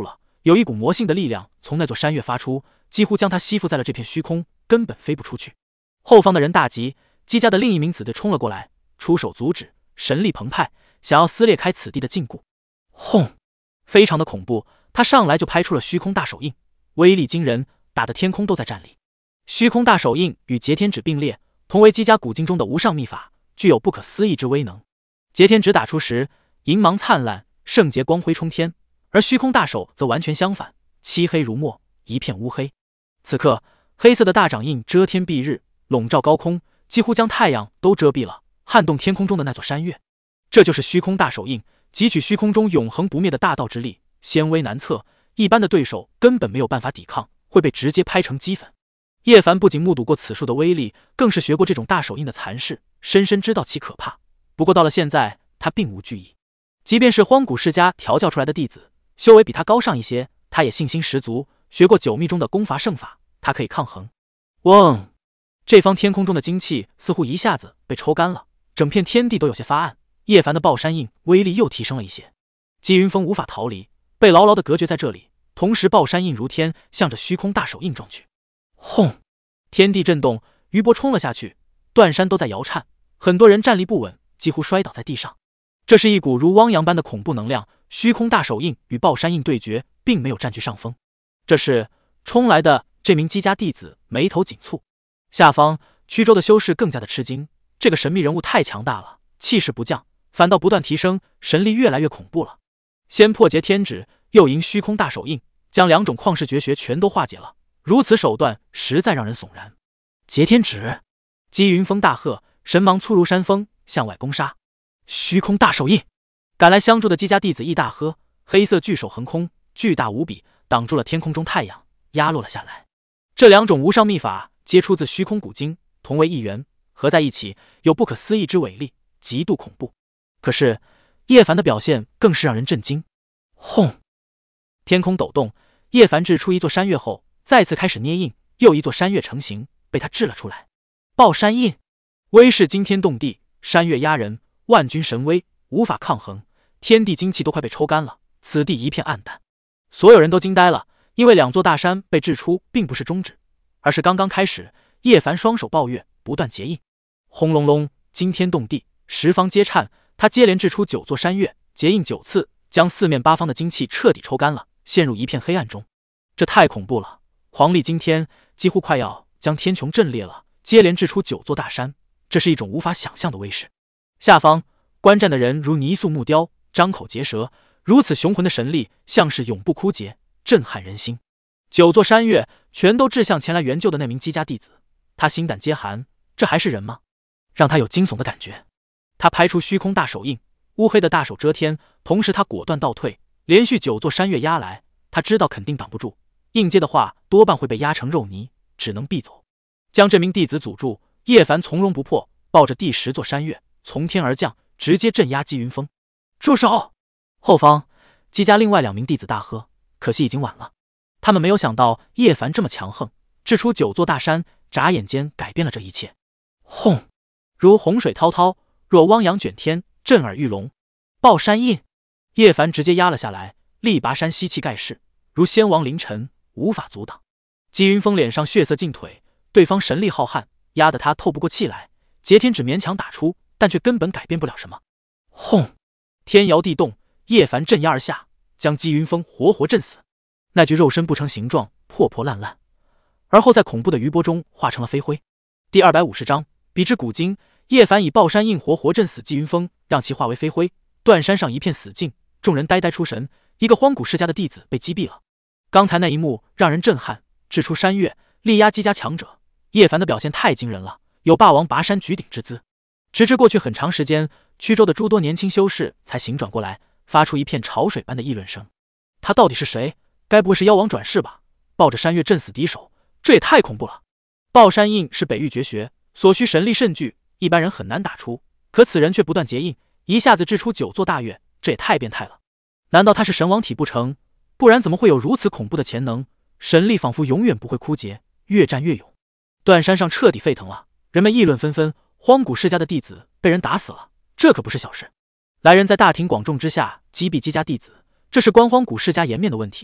有一股魔性的力量从那座山岳发出，几乎将他吸附在了这片虚空，根本飞不出去。后方的人大急，姬家的另一名子弟冲了过来，出手阻止，神力澎湃，想要撕裂开此地的禁锢。轰！非常的恐怖，他上来就拍出了虚空大手印，威力惊人，打得天空都在战栗。虚空大手印与截天指并列，同为姬家古经中的无上秘法，具有不可思议之威能。截天指打出时，银芒灿烂，圣洁光辉冲天，而虚空大手则完全相反，漆黑如墨，一片乌黑。此刻，黑色的大掌印遮天蔽日，笼罩高空，几乎将太阳都遮蔽了，撼动天空中的那座山岳。这就是虚空大手印，汲取虚空中永恒不灭的大道之力，纤微难测，一般的对手根本没有办法抵抗，会被直接拍成齑粉。叶凡不仅目睹过此术的威力，更是学过这种大手印的残势，深深知道其可怕。不过到了现在，他并无惧意，即便是荒古世家调教出来的弟子，修为比他高上一些，他也信心十足。学过九秘中的攻伐胜法，他可以抗衡。嗡！这方天空中的精气似乎一下子被抽干了，整片天地都有些发暗。叶凡的爆山印威力又提升了一些，姬云峰无法逃离，被牢牢地隔绝在这里。同时，爆山印如天，向着虚空大手印撞去。轰！天地震动，余波冲了下去，断山都在摇颤，很多人站立不稳，几乎摔倒在地上。这是一股如汪洋般的恐怖能量，虚空大手印与爆山印对决，并没有占据上风。这是冲来的这名姬家弟子眉头紧蹙，下方曲州的修士更加的吃惊，这个神秘人物太强大了，气势不降，反倒不断提升，神力越来越恐怖了。先破截天指，又迎虚空大手印，将两种旷世绝学全都化解了，如此手段实在让人悚然。截天指！姬云峰大喝，神芒粗如山峰，向外攻杀。虚空大手印！赶来相助的姬家弟子亦大喝，黑色巨手横空，巨大无比，挡住了天空中太阳，压落了下来。这两种无上秘法皆出自虚空古经，同为一源，合在一起有不可思议之伟力，极度恐怖。可是叶凡的表现更是让人震惊。轰！天空抖动，叶凡掷出一座山岳后，再次开始捏印，又一座山岳成型，被他掷了出来。爆山印，威势惊天动地，山岳压人，万钧神威，无法抗衡，天地精气都快被抽干了，此地一片暗淡。所有人都惊呆了，因为两座大山被掷出并不是终止，而是刚刚开始。叶凡双手抱月，不断结印，轰隆隆，惊天动地，十方皆颤。他接连掷出9座山岳，结印9次，将四面八方的精气彻底抽干了，陷入一片黑暗中。这太恐怖了，皇力惊天，几乎快要将天穹震裂了。接连掷出9座大山，这是一种无法想象的威势。下方观战的人如泥塑木雕，张口结舌，如此雄浑的神力，像是永不枯竭，震撼人心。9座山岳全都掷向前来援救的那名姬家弟子，他心胆皆寒，这还是人吗？让他有惊悚的感觉。他拍出虚空大手印，乌黑的大手遮天，同时他果断倒退，连续9座山岳压来，他知道肯定挡不住，硬接的话多半会被压成肉泥，只能避走。将这名弟子阻住，叶凡从容不迫，抱着第10座山岳从天而降，直接镇压姬云峰。住手！后方姬家另外2名弟子大喝，可惜已经晚了。他们没有想到叶凡这么强横，掷出9座大山，眨眼间改变了这一切。轰！如洪水滔滔，若汪洋卷天，震耳欲聋。爆山印！叶凡直接压了下来，力拔山吸气盖世，如仙王临尘，无法阻挡。姬云峰脸上血色尽褪，对方神力浩瀚，压得他透不过气来。截天指勉强打出，但却根本改变不了什么。轰！天摇地动，叶凡镇压而下，将姬云峰活活震死。那具肉身不成形状，破破烂烂，而后在恐怖的余波中化成了飞灰。第250章，比之古今，叶凡以爆山印活活震死姬云峰，让其化为飞灰。断山上一片死静，众人呆呆出神，一个荒古世家的弟子被击毙了。刚才那一幕让人震撼，掷出山岳，力压姬家强者。叶凡的表现太惊人了，有霸王拔山举鼎之姿。直至过去很长时间，曲州的诸多年轻修士才醒转过来，发出一片潮水般的议论声。他到底是谁？该不会是妖王转世吧？抱着山岳震死敌手，这也太恐怖了。爆山印是北域绝学，所需神力甚巨，一般人很难打出，可此人却不断结印，一下子掷出9座大岳，这也太变态了。难道他是神王体不成？不然怎么会有如此恐怖的潜能？神力仿佛永远不会枯竭，越战越勇。断山上彻底沸腾了，人们议论纷纷，荒古世家的弟子被人打死了，这可不是小事。来人在大庭广众之下击毙姬家弟子，这是关荒古世家颜面的问题，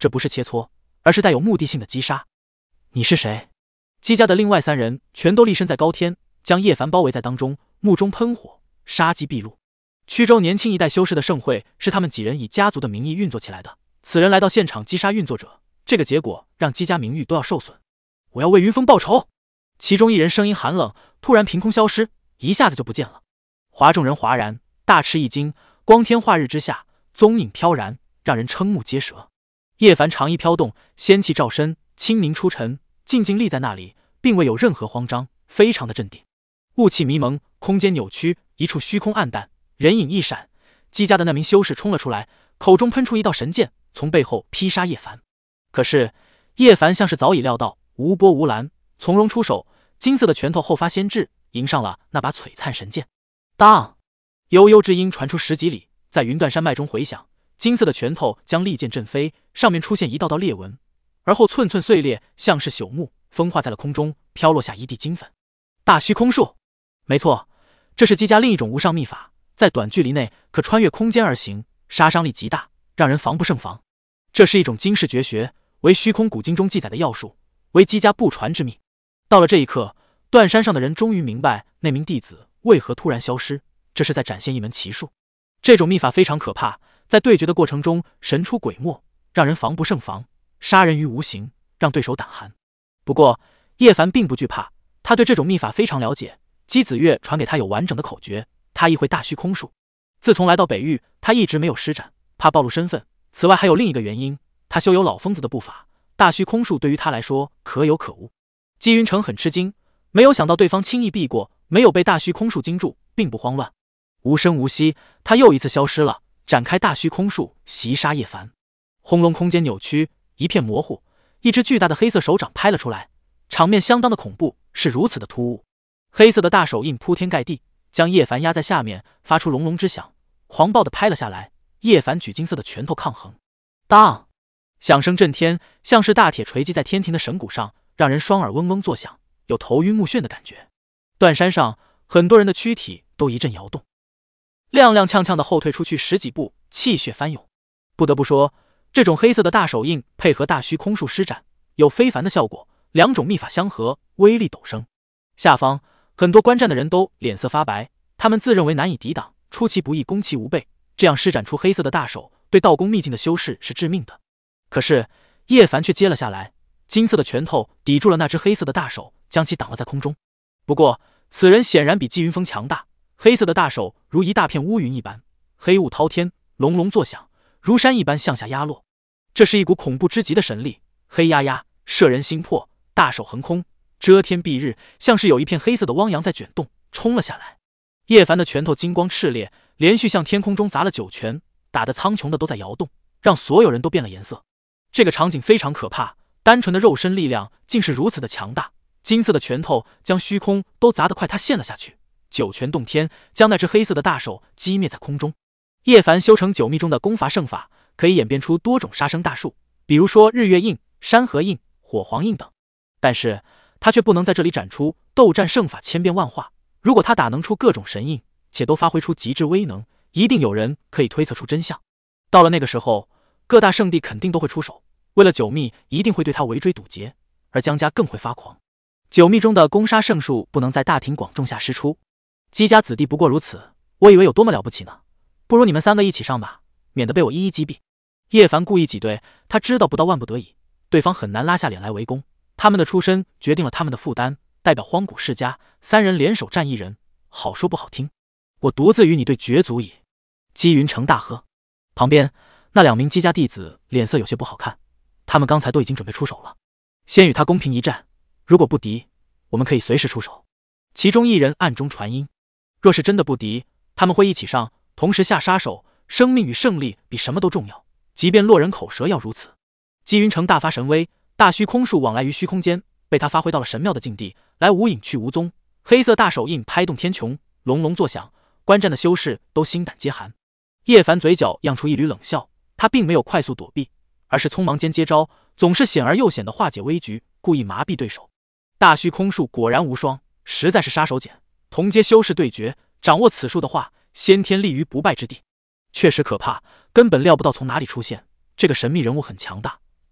这不是切磋，而是带有目的性的击杀。你是谁？姬家的另外3人全都立身在高天，将叶凡包围在当中，目中喷火，杀机毕露。曲州年轻一代修士的盛会是他们几人以家族的名义运作起来的，此人来到现场击杀运作者，这个结果让姬家名誉都要受损。我要为云峰报仇！其中一人声音寒冷，突然凭空消失，一下子就不见了。哗众人哗然，大吃一惊，光天化日之下，踪影飘然，让人瞠目结舌。叶凡长衣飘动，仙气照身，清明出尘，静静立在那里，并未有任何慌张，非常的镇定。雾气迷蒙，空间扭曲，一处虚空暗淡，人影一闪，姬家的那名修士冲了出来，口中喷出一道神剑，从背后劈杀叶凡。可是叶凡像是早已料到，无波无澜，从容出手，金色的拳头后发先至，迎上了那把璀璨神剑。当，悠悠之音传出10几里，在云断山脉中回响。金色的拳头将利剑震飞，上面出现一道道裂纹，而后寸寸碎裂，像是朽木，风化在了空中，飘落下一地金粉。大虚空术，没错，这是姬家另一种无上秘法，在短距离内可穿越空间而行，杀伤力极大，让人防不胜防。这是一种惊世绝学，为虚空古经中记载的要术，为姬家不传之秘。到了这一刻，断山上的人终于明白那名弟子为何突然消失，这是在展现一门奇术。这种秘法非常可怕，在对决的过程中神出鬼没，让人防不胜防，杀人于无形，让对手胆寒。不过叶凡并不惧怕，他对这种秘法非常了解，姬子月传给他有完整的口诀，他亦会大虚空术。自从来到北域，他一直没有施展，怕暴露身份。此外还有另一个原因，他修有老疯子的步伐，大虚空术对于他来说可有可无。姬云城很吃惊，没有想到对方轻易避过，没有被大虚空术惊住，并不慌乱。无声无息，他又一次消失了，展开大虚空术袭杀叶凡。轰隆，空间扭曲，一片模糊，一只巨大的黑色手掌拍了出来，场面相当的恐怖，是如此的突兀。黑色的大手印铺天盖地，将叶凡压在下面，发出隆隆之响，狂暴的拍了下来。叶凡举金色的拳头抗衡，当，响声震天，像是大铁锤击在天庭的神骨上，让人双耳嗡嗡作响，有头晕目眩的感觉。断山上很多人的躯体都一阵摇动，踉踉跄跄的后退出去10几步，气血翻涌。不得不说，这种黑色的大手印配合大虚空术施展，有非凡的效果，两种秘法相合，威力陡升。下方很多观战的人都脸色发白，他们自认为难以抵挡，出其不意，攻其无备，这样施展出黑色的大手，对道功秘境的修士是致命的。可是叶凡却接了下来，金色的拳头抵住了那只黑色的大手，将其挡了在空中。不过此人显然比季云峰强大，黑色的大手如一大片乌云一般，黑雾滔天，隆隆作响，如山一般向下压落。这是一股恐怖之极的神力，黑压压，摄人心魄，大手横空，遮天蔽日，像是有一片黑色的汪洋在卷动，冲了下来。叶凡的拳头金光炽烈，连续向天空中砸了9拳，打得苍穹的都在摇动，让所有人都变了颜色。这个场景非常可怕，单纯的肉身力量竟是如此的强大，金色的拳头将虚空都砸得快塌陷了下去，9拳动天，将那只黑色的大手击灭在空中。叶凡修成9秘中的功法圣法，可以演变出多种杀生大术，比如说日月印、山河印、火皇印等，但是他却不能在这里展出斗战圣法千变万化。如果他打能出各种神印，且都发挥出极致威能，一定有人可以推测出真相。到了那个时候，各大圣地肯定都会出手，为了9秘一定会对他围追堵截，而江家更会发狂。9秘中的攻杀圣术不能在大庭广众下施出，姬家子弟不过如此，我以为有多么了不起呢？不如你们3个一起上吧，免得被我一一击毙。叶凡故意挤兑，他知道不到万不得已，对方很难拉下脸来围攻，他们的出身决定了他们的负担，代表荒古世家，3人联手战1人，好说不好听，我独自与你对决足矣。姬云城大喝，旁边那2名姬家弟子脸色有些不好看，他们刚才都已经准备出手了，先与他公平一战，如果不敌，我们可以随时出手。其中一人暗中传音，若是真的不敌，他们会一起上，同时下杀手，生命与胜利比什么都重要，即便落人口舌要如此。姬云城大发神威，大虚空术往来于虚空间，被他发挥到了神妙的境地，来无影去无踪，黑色大手印拍动天穹，隆隆作响，观战的修士都心胆皆寒。叶凡嘴角漾出一缕冷笑，他并没有快速躲避，而是匆忙间接招，总是险而又险的化解危局，故意麻痹对手。大虚空术果然无双，实在是杀手锏，同阶修士对决，掌握此术的话，先天立于不败之地。确实可怕，根本料不到从哪里出现，这个神秘人物很强大，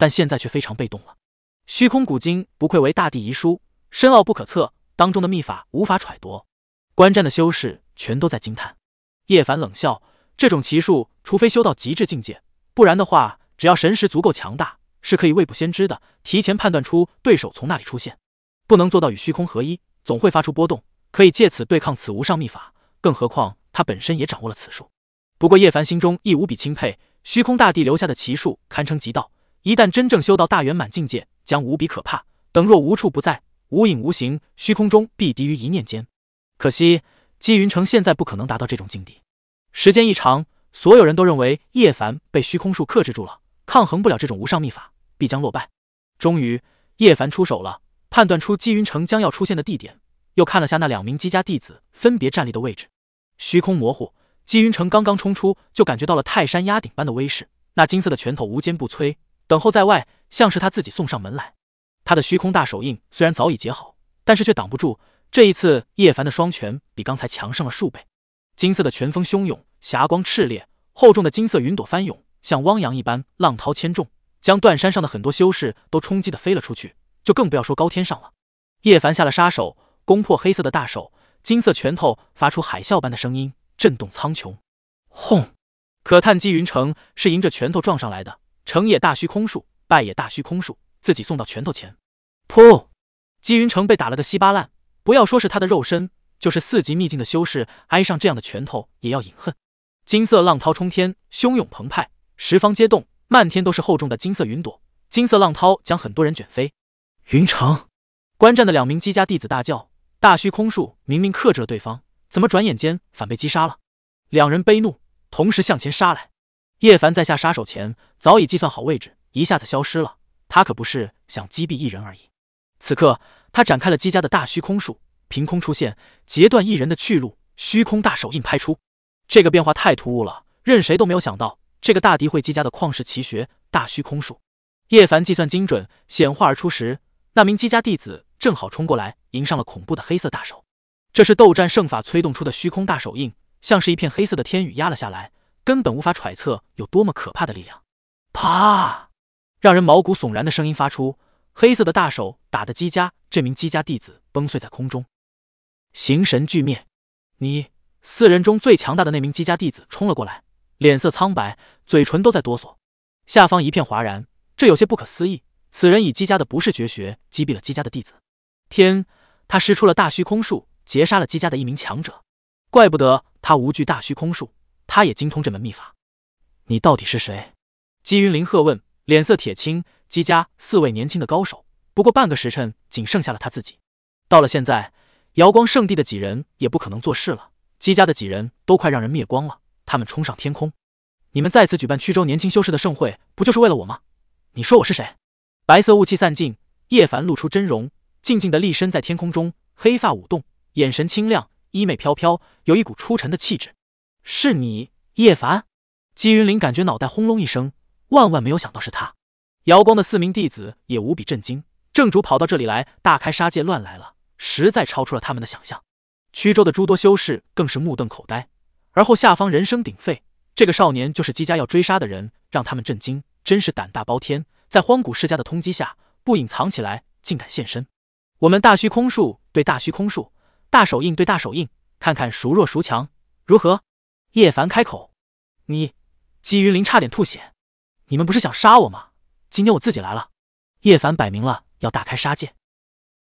但现在却非常被动了。虚空古经不愧为大地遗书，深奥不可测，当中的秘法无法揣度。观战的修士全都在惊叹。叶凡冷笑，这种奇术除非修到极致境界，不然的话，只要神识足够强大，是可以未卜先知的，提前判断出对手从那里出现。不能做到与虚空合一，总会发出波动，可以借此对抗此无上秘法，更何况他本身也掌握了此术。不过叶凡心中亦无比钦佩，虚空大帝留下的奇术堪称极道，一旦真正修到大圆满境界，将无比可怕。等若无处不在，无影无形，虚空中必敌于一念间。可惜姬云城现在不可能达到这种境地。时间一长，所有人都认为叶凡被虚空术克制住了，抗衡不了这种无上秘法，必将落败。终于叶凡出手了，判断出姬云城将要出现的地点，又看了下那2名姬家弟子分别站立的位置。虚空模糊，姬云城刚刚冲出，就感觉到了泰山压顶般的威势，那金色的拳头无坚不摧，等候在外，像是他自己送上门来。他的虚空大手印虽然早已结好，但是却挡不住。这一次叶凡的双拳比刚才强上了数倍，金色的拳风汹涌，霞光炽烈，厚重的金色云朵翻涌，像汪洋一般浪涛千重，将断山上的很多修士都冲击得飞了出去，就更不要说高天上了。叶凡下了杀手，攻破黑色的大手，金色拳头发出海啸般的声音，震动苍穹。轰！可叹姬云城是迎着拳头撞上来的，成也大虚空术，败也大虚空术，自己送到拳头前。噗！姬云城被打了个稀巴烂，不要说是他的肉身，就是4级秘境的修士挨上这样的拳头也要饮恨。金色浪涛冲天，汹涌澎湃，十方皆动，漫天都是厚重的金色云朵，金色浪涛将很多人卷飞。云城！观战的2名姬家弟子大叫，大虚空术明明克制了对方，怎么转眼间反被击杀了？2人悲怒，同时向前杀来。叶凡在下杀手前早已计算好位置，一下子消失了，他可不是想击毙一人而已。此刻他展开了姬家的大虚空术，凭空出现，截断一人的去路，虚空大手印拍出。这个变化太突兀了，任谁都没有想到这个大敌会姬家的旷世奇学大虚空术。叶凡计算精准，显化而出时，那名姬家弟子正好冲过来，迎上了恐怖的黑色大手。这是斗战胜法催动出的虚空大手印，像是一片黑色的天雨压了下来，根本无法揣测有多么可怕的力量。啪！让人毛骨悚然的声音发出，黑色的大手打得这名姬家弟子崩碎在空中。形神俱灭！你4人中最强大的那名姬家弟子冲了过来，脸色苍白，嘴唇都在哆嗦。下方一片哗然，这有些不可思议。此人以姬家的不是绝学击毙了姬家的弟子。天，他施出了大虚空术，截杀了姬家的一名强者。怪不得他无惧大虚空术，他也精通这门秘法。你到底是谁？姬云林喝问，脸色铁青。姬家4位年轻的高手，不过半个时辰，仅剩下了他自己。到了现在，瑶光圣地的几人也不可能做事了，姬家的几人都快让人灭光了。他们冲上天空，你们在此举办曲州年轻修士的盛会，不就是为了我吗？你说我是谁？白色雾气散尽，叶凡露出真容，静静地立身在天空中，黑发舞动，眼神清亮，衣袂飘飘，有一股出尘的气质。是你，叶凡？姬云林感觉脑袋轰隆一声，万万没有想到是他。瑶光的4名弟子也无比震惊，正主跑到这里来大开杀戒乱来了，实在超出了他们的想象。曲州的诸多修士更是目瞪口呆，而后下方人声鼎沸，这个少年就是姬家要追杀的人，让他们震惊，真是胆大包天，在荒古世家的通缉下不隐藏起来，竟敢现身。我们大虚空术对大虚空术，大手印对大手印，看看孰弱孰强，如何？叶凡开口。你……姬云林差点吐血。你们不是想杀我吗？今天我自己来了。叶凡摆明了要大开杀戒。